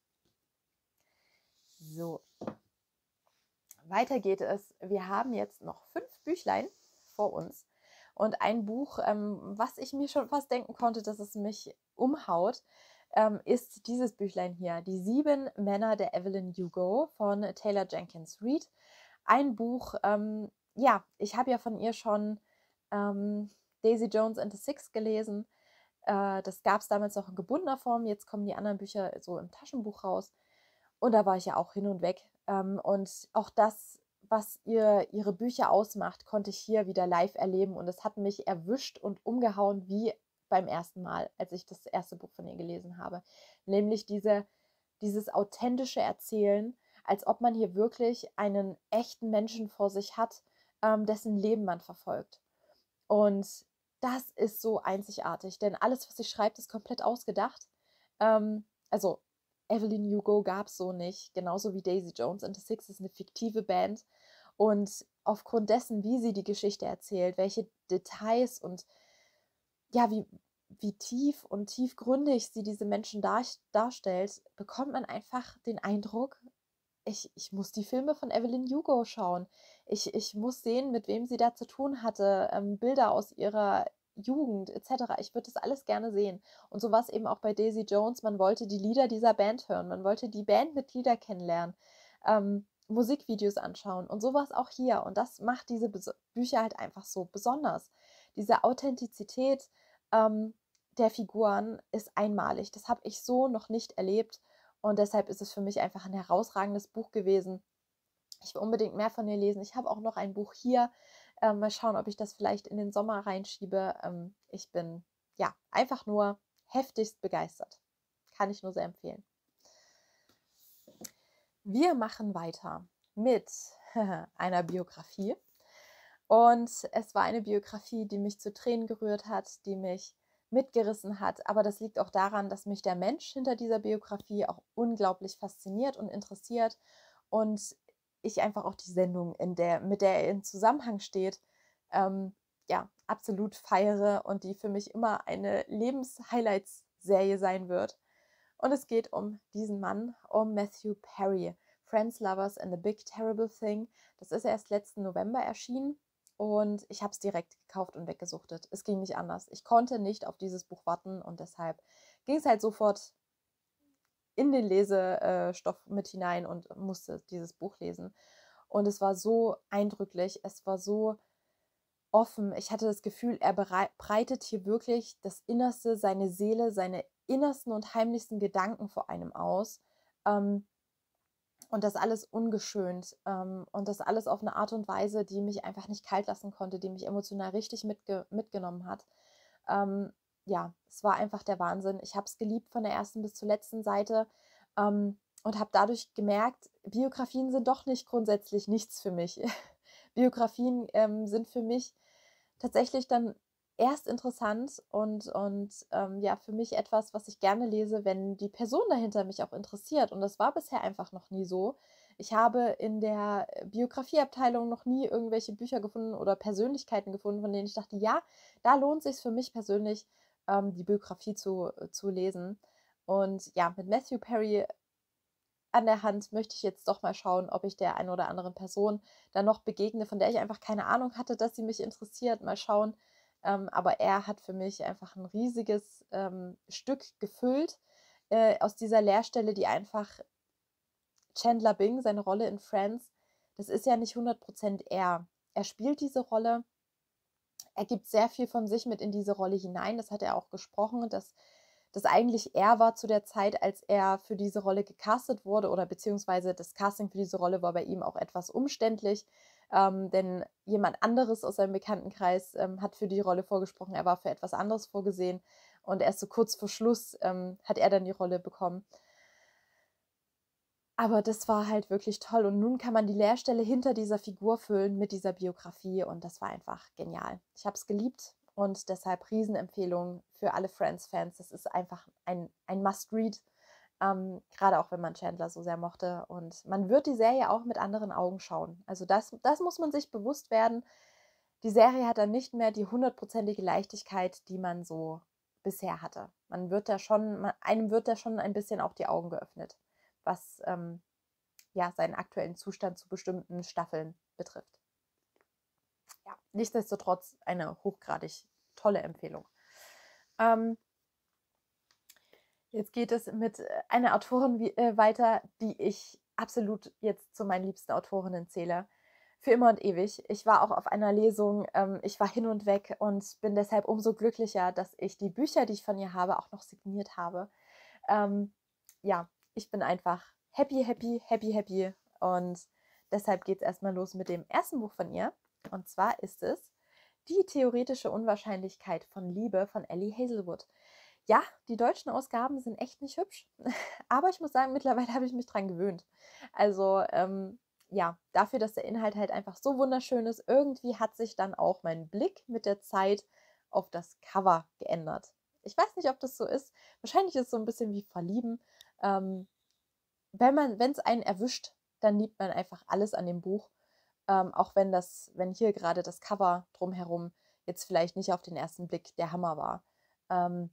So, weiter geht es. Wir haben jetzt noch fünf Büchlein vor uns und ein Buch, ähm, was ich mir schon fast denken konnte, dass es mich umhaut, ähm, ist dieses Büchlein hier, Die sieben Männer der Evelyn Hugo von Taylor Jenkins Reid. Ein Buch, ähm, ja, ich habe ja von ihr schon ähm, Daisy Jones and the Six gelesen. Äh, das gab es damals noch in gebundener Form, jetzt kommen die anderen Bücher so im Taschenbuch raus. Und da war ich ja auch hin und weg. Ähm, und auch das, was ihr, ihre Bücher ausmacht, konnte ich hier wieder live erleben. Und es hat mich erwischt und umgehauen wie beim ersten Mal, als ich das erste Buch von ihr gelesen habe. Nämlich diese, dieses authentische Erzählen, als ob man hier wirklich einen echten Menschen vor sich hat, ähm, dessen Leben man verfolgt. Und das ist so einzigartig, denn alles, was sie schreibt, ist komplett ausgedacht. Ähm, also Evelyn Hugo gab es so nicht, genauso wie Daisy Jones and the Six ist eine fiktive Band. Und aufgrund dessen, wie sie die Geschichte erzählt, welche Details und ja, wie, wie tief und tiefgründig sie diese Menschen dar, darstellt, bekommt man einfach den Eindruck, ich, ich muss die Filme von Evelyn Hugo schauen. Ich, ich muss sehen, mit wem sie da zu tun hatte, ähm, Bilder aus ihrer Jugend et cetera. Ich würde das alles gerne sehen. Und so war es eben auch bei Daisy Jones. Man wollte die Lieder dieser Band hören. Man wollte die Bandmitglieder kennenlernen, ähm, Musikvideos anschauen. Und so war es auch hier. Und das macht diese Bes- Bücher halt einfach so besonders. Diese Authentizität ähm, der Figuren ist einmalig. Das habe ich so noch nicht erlebt. Und deshalb ist es für mich einfach ein herausragendes Buch gewesen. Ich will unbedingt mehr von ihr lesen. Ich habe auch noch ein Buch hier. Ähm, mal schauen, ob ich das vielleicht in den Sommer reinschiebe. Ähm, ich bin ja einfach nur heftigst begeistert. Kann ich nur sehr empfehlen. Wir machen weiter mit einer Biografie. Und es war eine Biografie, die mich zu Tränen gerührt hat, die mich mitgerissen hat. Aber das liegt auch daran, dass mich der Mensch hinter dieser Biografie auch unglaublich fasziniert und interessiert. Und ich einfach auch die Sendung, in der, mit der er in Zusammenhang steht, ähm, ja, absolut feiere und die für mich immer eine Lebens-Highlights-Serie sein wird. Und es geht um diesen Mann, um Matthew Perry. Friends, Lovers and the Big Terrible Thing. Das ist erst letzten November erschienen und ich habe es direkt gekauft und weggesuchtet. Es ging nicht anders. Ich konnte nicht auf dieses Buch warten und deshalb ging es halt sofort in den Lesestoff mit hinein und musste dieses Buch lesen. Und es war so eindrücklich, es war so offen. Ich hatte das Gefühl, er breitet hier wirklich das Innerste, seine Seele, seine innersten und heimlichsten Gedanken vor einem aus. Ähm, und das alles ungeschönt. Ähm, und das alles auf eine Art und Weise, die mich einfach nicht kalt lassen konnte, die mich emotional richtig mitge mitgenommen hat. Ähm, ja, es war einfach der Wahnsinn. Ich habe es geliebt von der ersten bis zur letzten Seite ähm, und habe dadurch gemerkt, Biografien sind doch nicht grundsätzlich nichts für mich. Biografien ähm, sind für mich tatsächlich dann erst interessant und, und ähm, ja, für mich etwas, was ich gerne lese, wenn die Person dahinter mich auch interessiert. Und das war bisher einfach noch nie so. Ich habe in der Biografieabteilung noch nie irgendwelche Bücher gefunden oder Persönlichkeiten gefunden, von denen ich dachte, ja, da lohnt es sich für mich persönlich, ähm, die Biografie zu, zu lesen. Und ja, mit Matthew Perry an der Hand möchte ich jetzt doch mal schauen, ob ich der einen oder anderen Person dann noch begegne, von der ich einfach keine Ahnung hatte, dass sie mich interessiert. Mal schauen. Ähm, aber er hat für mich einfach ein riesiges ähm, Stück gefüllt äh, aus dieser Leerstelle, die einfach Chandler Bing, seine Rolle in Friends, das ist ja nicht hundert Prozent er. Er spielt diese Rolle, er gibt sehr viel von sich mit in diese Rolle hinein, das hat er auch gesprochen, dass das eigentlich er war zu der Zeit, als er für diese Rolle gecastet wurde oder beziehungsweise das Casting für diese Rolle war bei ihm auch etwas umständlich, ähm, denn jemand anderes aus seinem Bekanntenkreis ähm, hat für die Rolle vorgesprochen, er war für etwas anderes vorgesehen und erst so kurz vor Schluss ähm, hat er dann die Rolle bekommen. Aber das war halt wirklich toll und nun kann man die Leerstelle hinter dieser Figur füllen mit dieser Biografie und das war einfach genial. Ich habe es geliebt und deshalb Riesenempfehlung für alle Friends-Fans. Das ist einfach ein, ein Must-Read, ähm, gerade auch wenn man Chandler so sehr mochte. Und man wird die Serie auch mit anderen Augen schauen. Also das, das muss man sich bewusst werden. Die Serie hat dann nicht mehr die hundertprozentige Leichtigkeit, die man so bisher hatte. Man wird da schon, man, einem wird da schon ein bisschen auch die Augen geöffnet, was ähm, ja, seinen aktuellen Zustand zu bestimmten Staffeln betrifft. Ja, nichtsdestotrotz eine hochgradig tolle Empfehlung. Ähm, jetzt geht es mit einer Autorin wie, äh, weiter, die ich absolut jetzt zu meinen liebsten Autorinnen zähle. Für immer und ewig. Ich war auch auf einer Lesung, ähm, ich war hin und weg und bin deshalb umso glücklicher, dass ich die Bücher, die ich von ihr habe, auch noch signiert habe. Ähm, ja, ich bin einfach happy, happy, happy, happy. Und deshalb geht es erstmal los mit dem ersten Buch von ihr. Und zwar ist es Die theoretische Unwahrscheinlichkeit von Liebe von Ellie Hazelwood. Ja, die deutschen Ausgaben sind echt nicht hübsch. Aber ich muss sagen, mittlerweile habe ich mich dran gewöhnt. Also, ähm, ja, dafür, dass der Inhalt halt einfach so wunderschön ist, irgendwie hat sich dann auch mein Blick mit der Zeit auf das Cover geändert. Ich weiß nicht, ob das so ist. Wahrscheinlich ist es so ein bisschen wie Verlieben. Ähm, wenn man, wenn es einen erwischt, dann liebt man einfach alles an dem Buch. Ähm, auch wenn das, wenn hier gerade das Cover drumherum jetzt vielleicht nicht auf den ersten Blick der Hammer war. Ähm,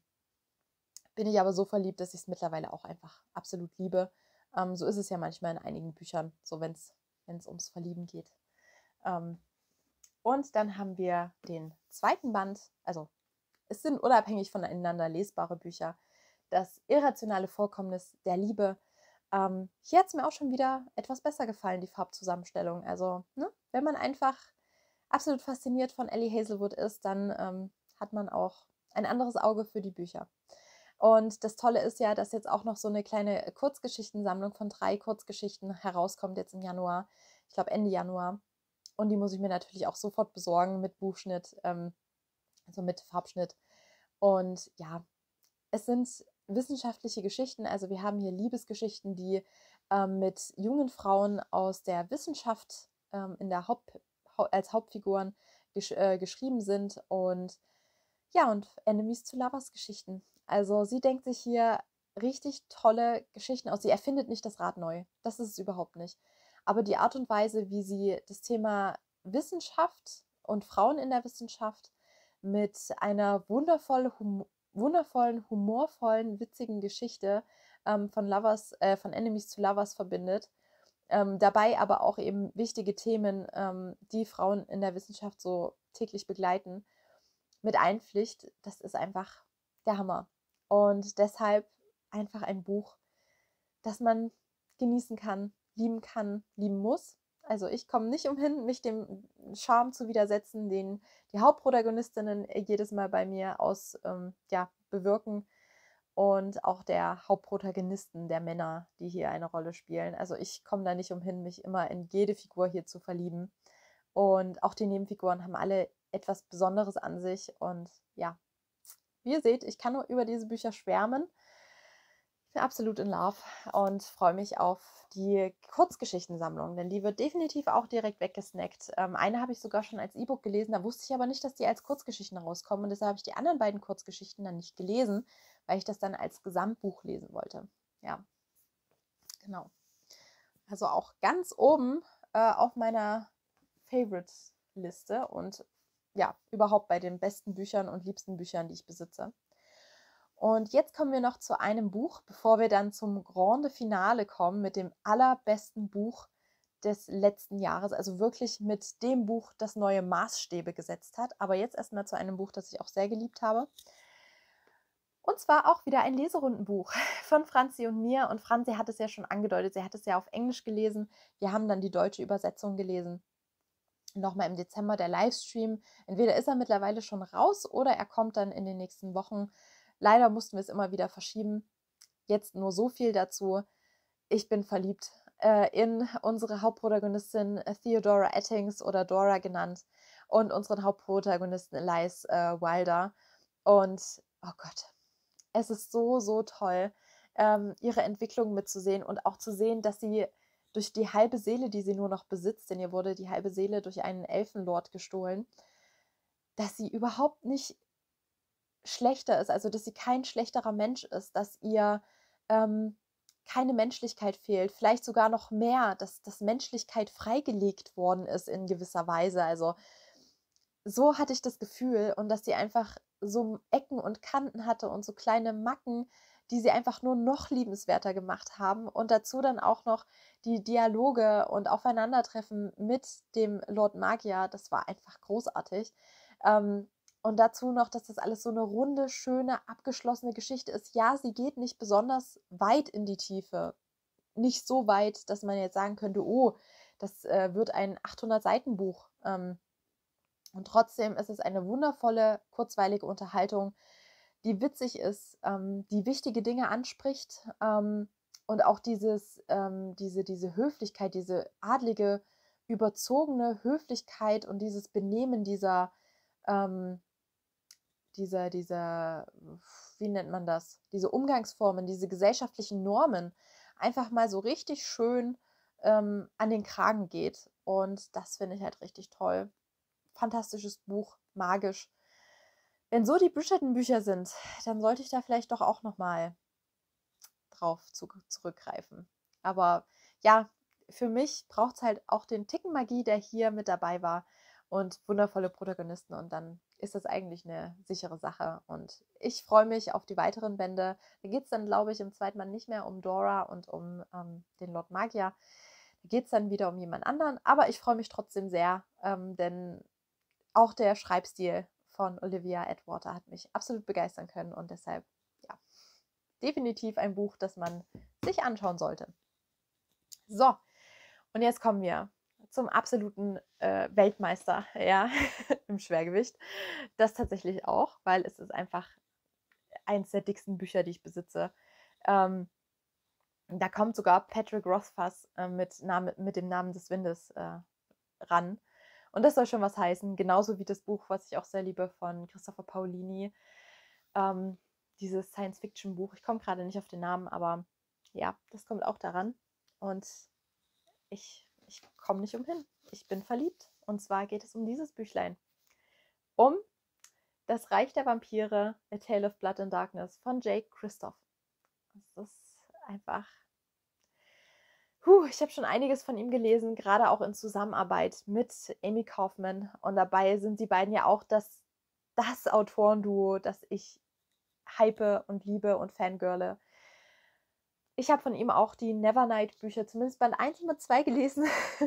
bin ich aber so verliebt, dass ich es mittlerweile auch einfach absolut liebe. Ähm, so ist es ja manchmal in einigen Büchern, so wenn es ums Verlieben geht. Ähm, und dann haben wir den zweiten Band, also es sind unabhängig voneinander lesbare Bücher. Das irrationale Vorkommnis der Liebe. Ähm, hier hat es mir auch schon wieder etwas besser gefallen, die Farbzusammenstellung. Also, ne, wenn man einfach absolut fasziniert von Ellie Hazelwood ist, dann ähm, hat man auch ein anderes Auge für die Bücher. Und das Tolle ist ja, dass jetzt auch noch so eine kleine Kurzgeschichtensammlung von drei Kurzgeschichten herauskommt jetzt im Januar. Ich glaube Ende Januar. Und die muss ich mir natürlich auch sofort besorgen mit Buchschnitt, ähm, also mit Farbschnitt. Und ja, es sind wissenschaftliche Geschichten. Also wir haben hier Liebesgeschichten, die ähm, mit jungen Frauen aus der Wissenschaft ähm, in der Haupt, als Hauptfiguren gesch äh, geschrieben sind. Und ja, und Enemies to Lovers Geschichten. Also sie denkt sich hier richtig tolle Geschichten aus. Sie erfindet nicht das Rad neu. Das ist es überhaupt nicht. Aber die Art und Weise, wie sie das Thema Wissenschaft und Frauen in der Wissenschaft mit einer wundervoll hum wundervollen, humorvollen, witzigen Geschichte ähm, von Lovers, äh, von Enemies to Lovers verbindet, Ähm, dabei aber auch eben wichtige Themen, ähm, die Frauen in der Wissenschaft so täglich begleiten, mit einpflicht. Das ist einfach der Hammer. Und deshalb einfach ein Buch, das man genießen kann, lieben kann, lieben muss. Also ich komme nicht umhin, mich dem Charme zu widersetzen, den die Hauptprotagonistinnen jedes Mal bei mir aus ähm, ja, bewirken. Und auch der Hauptprotagonisten, der Männer, die hier eine Rolle spielen. Also ich komme da nicht umhin, mich immer in jede Figur hier zu verlieben. Und auch die Nebenfiguren haben alle etwas Besonderes an sich. Und ja, wie ihr seht, ich kann nur über diese Bücher schwärmen. Ich bin absolut in love und freue mich auf die Kurzgeschichtensammlung, denn die wird definitiv auch direkt weggesnackt. Ähm, eine habe ich sogar schon als E-Book gelesen, da wusste ich aber nicht, dass die als Kurzgeschichten rauskommen und deshalb habe ich die anderen beiden Kurzgeschichten dann nicht gelesen, weil ich das dann als Gesamtbuch lesen wollte. Ja, genau. Also auch ganz oben äh, auf meiner Favorite-Liste und ja, überhaupt bei den besten Büchern und liebsten Büchern, die ich besitze. Und jetzt kommen wir noch zu einem Buch, bevor wir dann zum Grande Finale kommen mit dem allerbesten Buch des letzten Jahres. Also wirklich mit dem Buch, das neue Maßstäbe gesetzt hat. Aber jetzt erstmal zu einem Buch, das ich auch sehr geliebt habe. Und zwar auch wieder ein Leserundenbuch von Franzi und mir. Und Franzi hat es ja schon angedeutet, sie hat es ja auf Englisch gelesen. Wir haben dann die deutsche Übersetzung gelesen. Nochmal im Dezember der Livestream. Entweder ist er mittlerweile schon raus oder er kommt dann in den nächsten Wochen. Leider mussten wir es immer wieder verschieben. Jetzt nur so viel dazu. Ich bin verliebt äh, in unsere Hauptprotagonistin äh, Theodora Ettings oder Dora genannt und unseren Hauptprotagonisten Elias äh, Wilder. Und oh Gott, es ist so, so toll, ähm, ihre Entwicklung mitzusehen und auch zu sehen, dass sie durch die halbe Seele, die sie nur noch besitzt, denn ihr wurde die halbe Seele durch einen Elfenlord gestohlen, dass sie überhaupt nicht schlechter ist, also dass sie kein schlechterer Mensch ist, dass ihr ähm, keine Menschlichkeit fehlt, vielleicht sogar noch mehr, dass, dass Menschlichkeit freigelegt worden ist in gewisser Weise. Also so hatte ich das Gefühl und dass sie einfach so Ecken und Kanten hatte und so kleine Macken, die sie einfach nur noch liebenswerter gemacht haben und dazu dann auch noch die Dialoge und Aufeinandertreffen mit dem Lord Magier, das war einfach großartig. Ähm, und dazu noch, dass das alles so eine runde, schöne, abgeschlossene Geschichte ist. Ja, sie geht nicht besonders weit in die Tiefe. Nicht so weit, dass man jetzt sagen könnte, oh, das äh, wird ein achthundert-Seiten-Buch. Ähm, und trotzdem ist es eine wundervolle, kurzweilige Unterhaltung, die witzig ist, ähm, die wichtige Dinge anspricht ähm, und auch dieses, ähm, diese, diese Höflichkeit, diese adlige, überzogene Höflichkeit und dieses Benehmen dieser, ähm, dieser, dieser, wie nennt man das, diese Umgangsformen, diese gesellschaftlichen Normen einfach mal so richtig schön ähm, an den Kragen geht. Und das finde ich halt richtig toll. Fantastisches Buch, magisch. Wenn so die Bridgerton-Bücher sind, dann sollte ich da vielleicht doch auch nochmal drauf zu, zurückgreifen. Aber ja, für mich braucht es halt auch den Ticken Magie, der hier mit dabei war und wundervolle Protagonisten und dann ist das eigentlich eine sichere Sache und ich freue mich auf die weiteren Bände. Da geht es dann, glaube ich, im zweiten Mal nicht mehr um Dora und um ähm, den Lord Magier. Da geht es dann wieder um jemand anderen, aber ich freue mich trotzdem sehr, ähm, denn auch der Schreibstil von Olivia Atwater hat mich absolut begeistern können und deshalb, ja, definitiv ein Buch, das man sich anschauen sollte. So, und jetzt kommen wir zum absoluten äh, Weltmeister, ja, im Schwergewicht. Das tatsächlich auch, weil es ist einfach eins der dicksten Bücher, die ich besitze. Ähm, da kommt sogar Patrick Rothfuss äh, mit, Name, mit dem Namen des Windes äh, ran. Und das soll schon was heißen, genauso wie das Buch, was ich auch sehr liebe, von Christopher Paolini. Ähm, dieses Science-Fiction-Buch. Ich komme gerade nicht auf den Namen, aber ja, das kommt auch daran. Und ich, ich komme nicht umhin. Ich bin verliebt. Und zwar geht es um dieses Büchlein. Um Das Reich der Vampire, A Tale of Blood and Darkness von Jake Christoph. Das ist einfach... Puh, ich habe schon einiges von ihm gelesen, gerade auch in Zusammenarbeit mit Amy Kaufman. Und dabei sind die beiden ja auch das, das Autorenduo, das ich hype und liebe und fangirle. Ich habe von ihm auch die Nevernight-Bücher, zumindest Band eins und zwei gelesen.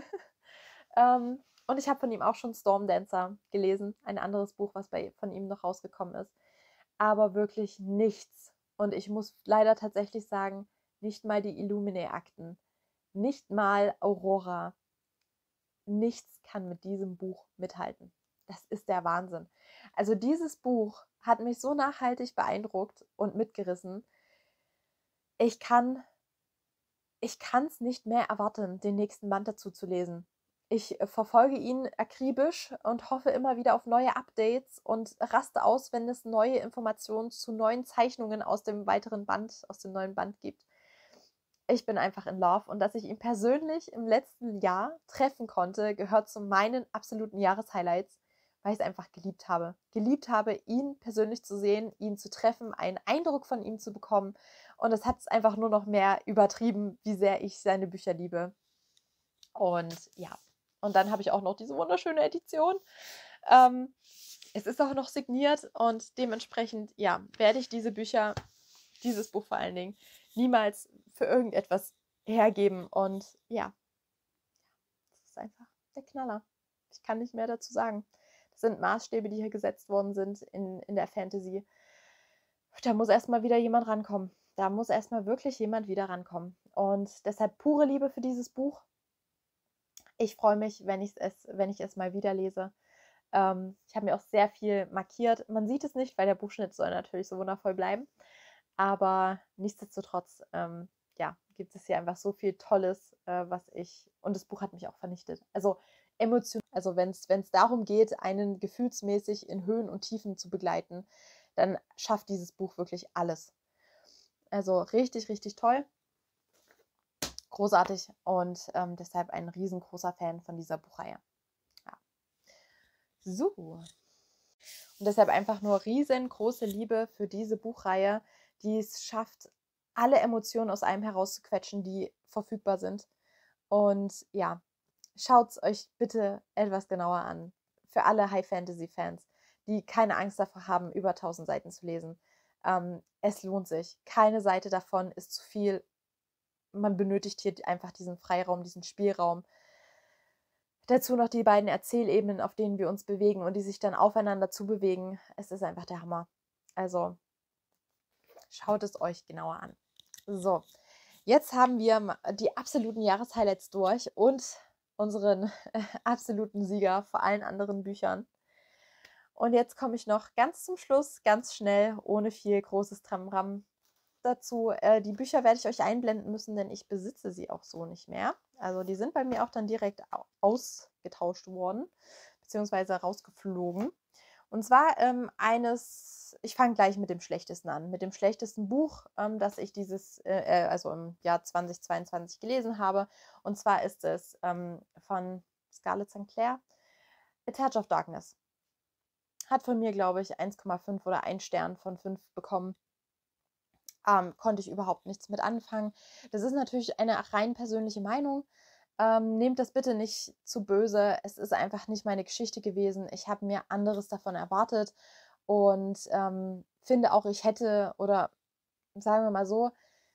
ähm, und ich habe von ihm auch schon Storm Dancer gelesen, ein anderes Buch, was bei, von ihm noch rausgekommen ist. Aber wirklich nichts. Und ich muss leider tatsächlich sagen, nicht mal die Illuminae-Akten, nicht mal Aurora, nichts kann mit diesem Buch mithalten. Das ist der Wahnsinn. Also dieses Buch hat mich so nachhaltig beeindruckt und mitgerissen. Ich kann ich kann es nicht mehr erwarten, den nächsten Band dazu zu lesen. Ich äh, verfolge ihn akribisch und hoffe immer wieder auf neue Updates und raste aus, wenn es neue Informationen zu neuen Zeichnungen aus dem weiteren Band, aus dem neuen Band gibt. Ich bin einfach in Love und dass ich ihn persönlich im letzten Jahr treffen konnte, gehört zu meinen absoluten Jahreshighlights, weil ich es einfach geliebt habe. Geliebt habe, ihn persönlich zu sehen, ihn zu treffen, einen Eindruck von ihm zu bekommen. Und es hat es einfach nur noch mehr übertrieben, wie sehr ich seine Bücher liebe. Und ja, und dann habe ich auch noch diese wunderschöne Edition. Ähm, es ist auch noch signiert und dementsprechend, ja, werde ich diese Bücher, dieses Buch vor allen Dingen, niemals für irgendetwas hergeben. Und ja, das ist einfach der Knaller. Ich kann nicht mehr dazu sagen. Das sind Maßstäbe, die hier gesetzt worden sind in, in der Fantasy. Da muss erstmal wieder jemand rankommen. Da muss erstmal wirklich jemand wieder rankommen. Und deshalb pure Liebe für dieses Buch. Ich freue mich, wenn, es, wenn ich es mal wieder lese. Ähm, ich habe mir auch sehr viel markiert. Man sieht es nicht, weil der Buchschnitt soll natürlich so wundervoll bleiben. Aber nichtsdestotrotz, ähm, ja, gibt es hier einfach so viel Tolles, äh, was ich, und das Buch hat mich auch vernichtet. Also emotional, also wenn es darum geht, einen gefühlsmäßig in Höhen und Tiefen zu begleiten, dann schafft dieses Buch wirklich alles. Also richtig, richtig toll. Großartig und ähm, deshalb ein riesengroßer Fan von dieser Buchreihe. Ja. So. Und deshalb einfach nur riesengroße Liebe für diese Buchreihe, die es schafft, alle Emotionen aus einem herauszuquetschen, die verfügbar sind. Und ja, schaut es euch bitte etwas genauer an. Für alle High-Fantasy-Fans, die keine Angst davor haben, über tausend Seiten zu lesen. Ähm, es lohnt sich. Keine Seite davon ist zu viel. Man benötigt hier einfach diesen Freiraum, diesen Spielraum. Dazu noch die beiden Erzählebenen, auf denen wir uns bewegen und die sich dann aufeinander zubewegen. Es ist einfach der Hammer. Also schaut es euch genauer an. So, jetzt haben wir die absoluten Jahreshighlights durch und unseren äh, absoluten Sieger vor allen anderen Büchern. Und jetzt komme ich noch ganz zum Schluss, ganz schnell, ohne viel großes Tramram dazu. Äh, die Bücher werde ich euch einblenden müssen, denn ich besitze sie auch so nicht mehr. Also die sind bei mir auch dann direkt ausgetauscht worden, beziehungsweise rausgeflogen. Und zwar ähm, eines, ich fange gleich mit dem schlechtesten an, mit dem schlechtesten Buch, ähm, das ich dieses, äh, also im Jahr zweitausendzweiundzwanzig gelesen habe. Und zwar ist es ähm, von Scarlett Sankt Clair, A Touch of Darkness. Hat von mir, glaube ich, eins Komma fünf oder ein Stern von fünf bekommen. Ähm, konnte ich überhaupt nichts mit anfangen. Das ist natürlich eine rein persönliche Meinung. Ähm, nehmt das bitte nicht zu böse. Es ist einfach nicht meine Geschichte gewesen. Ich habe mir anderes davon erwartet und ähm, finde auch, ich hätte, oder sagen wir mal so,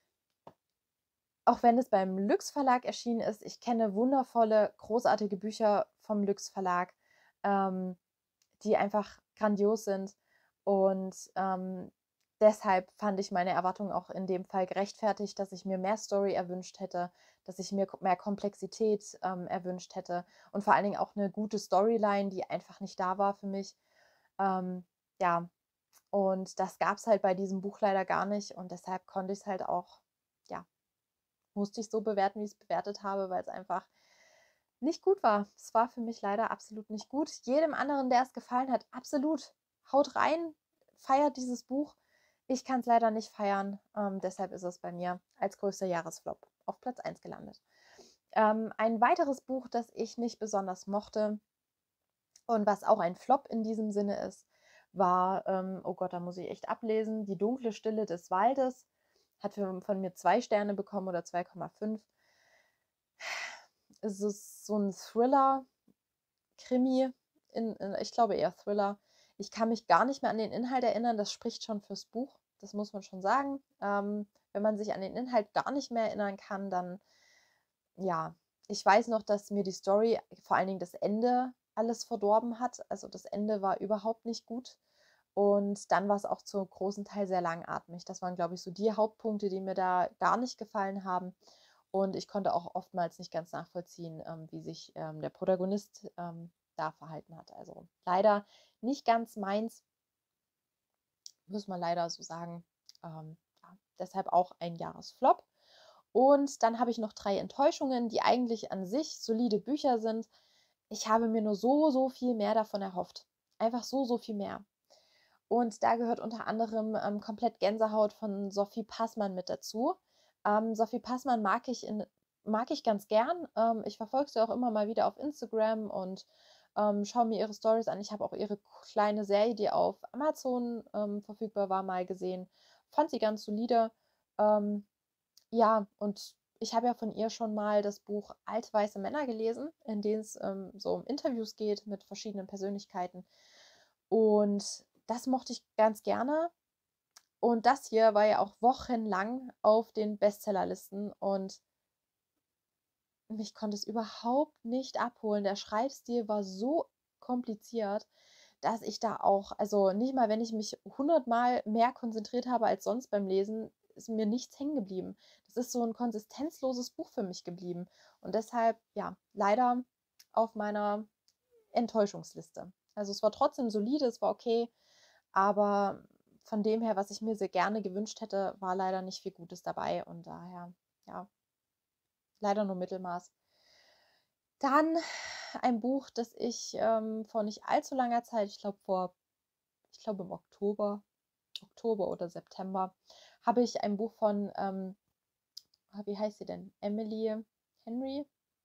auch wenn es beim Lüx Verlag erschienen ist, ich kenne wundervolle, großartige Bücher vom Lüx Verlag, ähm, die einfach grandios sind. Und ähm, deshalb fand ich meine Erwartungen auch in dem Fall gerechtfertigt, dass ich mir mehr Story erwünscht hätte, dass ich mir mehr Komplexität ähm, erwünscht hätte und vor allen Dingen auch eine gute Storyline, die einfach nicht da war für mich. Ähm, ja, und das gab es halt bei diesem Buch leider gar nicht und deshalb konnte ich es halt auch, ja, musste ich so bewerten, wie ich es bewertet habe, weil es einfach nicht gut war. Es war für mich leider absolut nicht gut. Jedem anderen, der es gefallen hat, absolut. Haut rein, feiert dieses Buch. Ich kann es leider nicht feiern. Ähm, deshalb ist es bei mir als größter Jahresflop auf Platz eins gelandet. Ähm, ein weiteres Buch, das ich nicht besonders mochte und was auch ein Flop in diesem Sinne ist, war, ähm, oh Gott, da muss ich echt ablesen, Die dunkle Stille des Waldes. Hat für, von mir zwei Sterne bekommen oder zwei Komma fünf. Es ist so ein Thriller, Krimi, in, in, ich glaube eher Thriller. Ich kann mich gar nicht mehr an den Inhalt erinnern, das spricht schon fürs Buch, das muss man schon sagen. Ähm, wenn man sich an den Inhalt gar nicht mehr erinnern kann, dann, ja, ich weiß noch, dass mir die Story, vor allen Dingen das Ende, alles verdorben hat. Also das Ende war überhaupt nicht gut. Und dann war es auch zum großen Teil sehr langatmig. Das waren, glaube ich, so die Hauptpunkte, die mir da gar nicht gefallen haben. Und ich konnte auch oftmals nicht ganz nachvollziehen, ähm, wie sich ähm, der Protagonist ähm, da verhalten hat. Also leider nicht ganz meins, muss man leider so sagen. Ähm, ja, deshalb auch ein Jahresflop. Und dann habe ich noch drei Enttäuschungen, die eigentlich an sich solide Bücher sind. Ich habe mir nur so, so viel mehr davon erhofft. Einfach so, so viel mehr. Und da gehört unter anderem ähm, Komplett Gänsehaut von Sophie Passmann mit dazu. Ähm, Sophie Passmann mag ich, in, mag ich ganz gern. Ähm, ich verfolge sie auch immer mal wieder auf Instagram und ähm, schaue mir ihre Stories an. Ich habe auch ihre kleine Serie, die auf Amazon ähm, verfügbar war, mal gesehen. Fand sie ganz solide. Ähm, ja, und ich habe ja von ihr schon mal das Buch Alte weiße Männer gelesen, in dem es ähm, so um Interviews geht mit verschiedenen Persönlichkeiten. Und das mochte ich ganz gerne. Und das hier war ja auch wochenlang auf den Bestsellerlisten und mich konnte es überhaupt nicht abholen. Der Schreibstil war so kompliziert, dass ich da auch, also nicht mal, wenn ich mich hundertmal mehr konzentriert habe als sonst beim Lesen, ist mir nichts hängen geblieben. Das ist so ein konsistenzloses Buch für mich geblieben. Und deshalb, ja, leider auf meiner Enttäuschungsliste. Also es war trotzdem solide, es war okay, aber von dem her, was ich mir sehr gerne gewünscht hätte, war leider nicht viel Gutes dabei und daher, ja, leider nur Mittelmaß. Dann ein Buch, das ich ähm, vor nicht allzu langer Zeit, ich glaube vor, ich glaube im Oktober, Oktober oder September, habe ich ein Buch von, ähm, wie heißt sie denn? Emily Henry.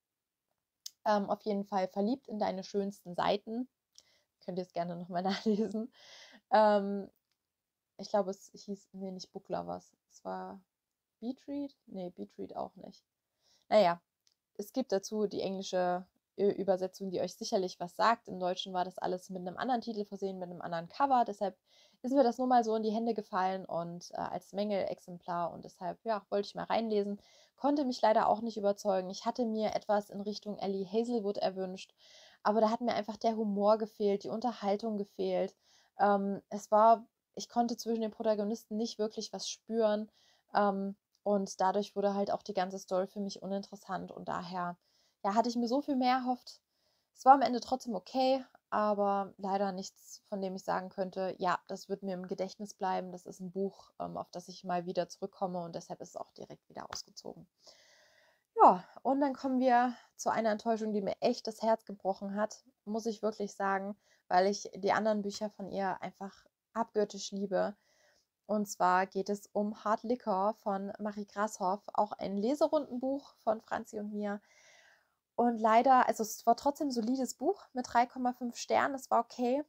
Ähm, auf jeden Fall Verliebt in deine schönsten Seiten. Könnt ihr es gerne nochmal nachlesen. Ähm, ich glaube, es hieß, nee, nicht Book Lovers. Es war Beatread? Nee, Beatread auch nicht. Naja, es gibt dazu die englische Übersetzung, die euch sicherlich was sagt. Im Deutschen war das alles mit einem anderen Titel versehen, mit einem anderen Cover. Deshalb ist mir das nur mal so in die Hände gefallen und äh, als Mängelexemplar. Und deshalb, ja, wollte ich mal reinlesen. Konnte mich leider auch nicht überzeugen. Ich hatte mir etwas in Richtung Ellie Hazelwood erwünscht. Aber da hat mir einfach der Humor gefehlt, die Unterhaltung gefehlt. Ähm, es war, ich konnte zwischen den Protagonisten nicht wirklich was spüren. Ähm, und dadurch wurde halt auch die ganze Story für mich uninteressant. Und daher, ja, hatte ich mir so viel mehr erhofft. Es war am Ende trotzdem okay, aber leider nichts, von dem ich sagen könnte, ja, das wird mir im Gedächtnis bleiben. Das ist ein Buch, ähm, auf das ich mal wieder zurückkomme und deshalb ist es auch direkt wieder ausgezogen. Ja, und dann kommen wir zu einer Enttäuschung, die mir echt das Herz gebrochen hat, muss ich wirklich sagen, weil ich die anderen Bücher von ihr einfach abgöttisch liebe. Und zwar geht es um Hard Liquor von Marie Grashoff, auch ein Leserundenbuch von Franzi und mir. Und leider, also es war trotzdem ein solides Buch mit drei Komma fünf Sternen, es war okay,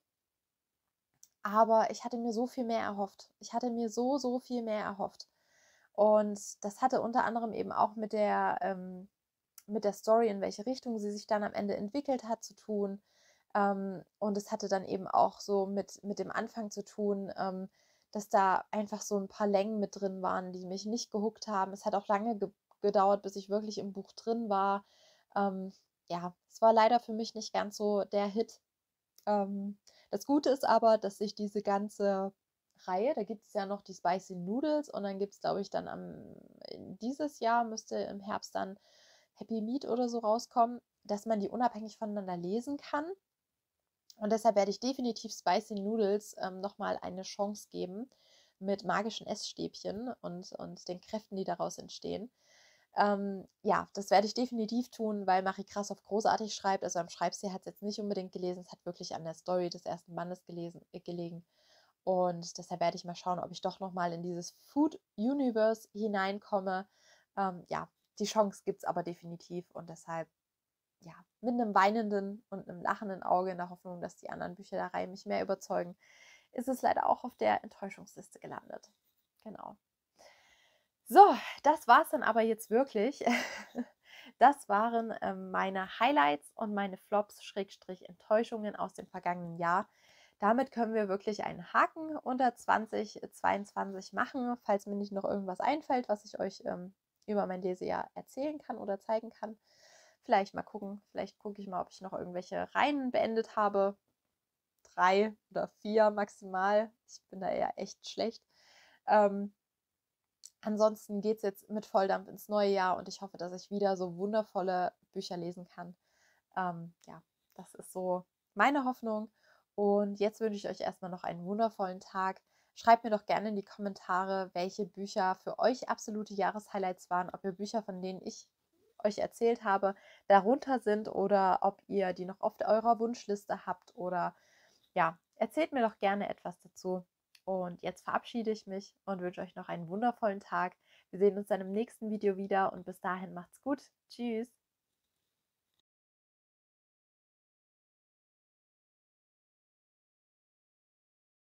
aber ich hatte mir so viel mehr erhofft. Ich hatte mir so, so viel mehr erhofft. Und das hatte unter anderem eben auch mit der, ähm, mit der Story, in welche Richtung sie sich dann am Ende entwickelt hat, zu tun. Ähm, und es hatte dann eben auch so mit, mit dem Anfang zu tun, ähm, dass da einfach so ein paar Längen mit drin waren, die mich nicht gehuckt haben. Es hat auch lange ge gedauert, bis ich wirklich im Buch drin war. Ähm, ja, es war leider für mich nicht ganz so der Hit. Ähm, das Gute ist aber, dass sich diese ganze Reihe, da gibt es ja noch die Spicy Noodles und dann gibt es, glaube ich, dann am, dieses Jahr müsste im Herbst dann Happy Meat oder so rauskommen, dass man die unabhängig voneinander lesen kann. Und deshalb werde ich definitiv Spicy Noodles ähm, nochmal eine Chance geben mit magischen Essstäbchen und, und den Kräften, die daraus entstehen. Ähm, ja, das werde ich definitiv tun, weil Marie Grashoff großartig schreibt. Also am Schreibstil hat es jetzt nicht unbedingt gelesen, es hat wirklich an der Story des ersten Bandes gelesen, äh, gelegen. Und deshalb werde ich mal schauen, ob ich doch nochmal in dieses Food Universe hineinkomme. Ähm, ja, die Chance gibt es aber definitiv und deshalb, ja, mit einem weinenden und einem lachenden Auge in der Hoffnung, dass die anderen Bücher der Reihe mich mehr überzeugen, ist es leider auch auf der Enttäuschungsliste gelandet. Genau. So, das war es dann aber jetzt wirklich. Das waren ähm, meine Highlights und meine Flops, Schrägstrich Enttäuschungen aus dem vergangenen Jahr. damit können wir wirklich einen Haken unter zwanzig zweiundzwanzig machen, falls mir nicht noch irgendwas einfällt, was ich euch ähm, über mein Lesejahr erzählen kann oder zeigen kann. Vielleicht mal gucken, vielleicht gucke ich mal, ob ich noch irgendwelche Reihen beendet habe. Drei oder vier maximal. Ich bin da eher echt schlecht. Ähm, ansonsten geht es jetzt mit Volldampf ins neue Jahr und ich hoffe, dass ich wieder so wundervolle Bücher lesen kann. Ähm, ja, das ist so meine Hoffnung. Und jetzt wünsche ich euch erstmal noch einen wundervollen Tag. Schreibt mir doch gerne in die Kommentare, welche Bücher für euch absolute Jahreshighlights waren, ob ihr Bücher, von denen ich euch erzählt habe, darunter sind oder ob ihr die noch auf eurer Wunschliste habt oder ja, erzählt mir doch gerne etwas dazu. Und jetzt verabschiede ich mich und wünsche euch noch einen wundervollen Tag. Wir sehen uns dann im nächsten Video wieder und bis dahin macht's gut. Tschüss.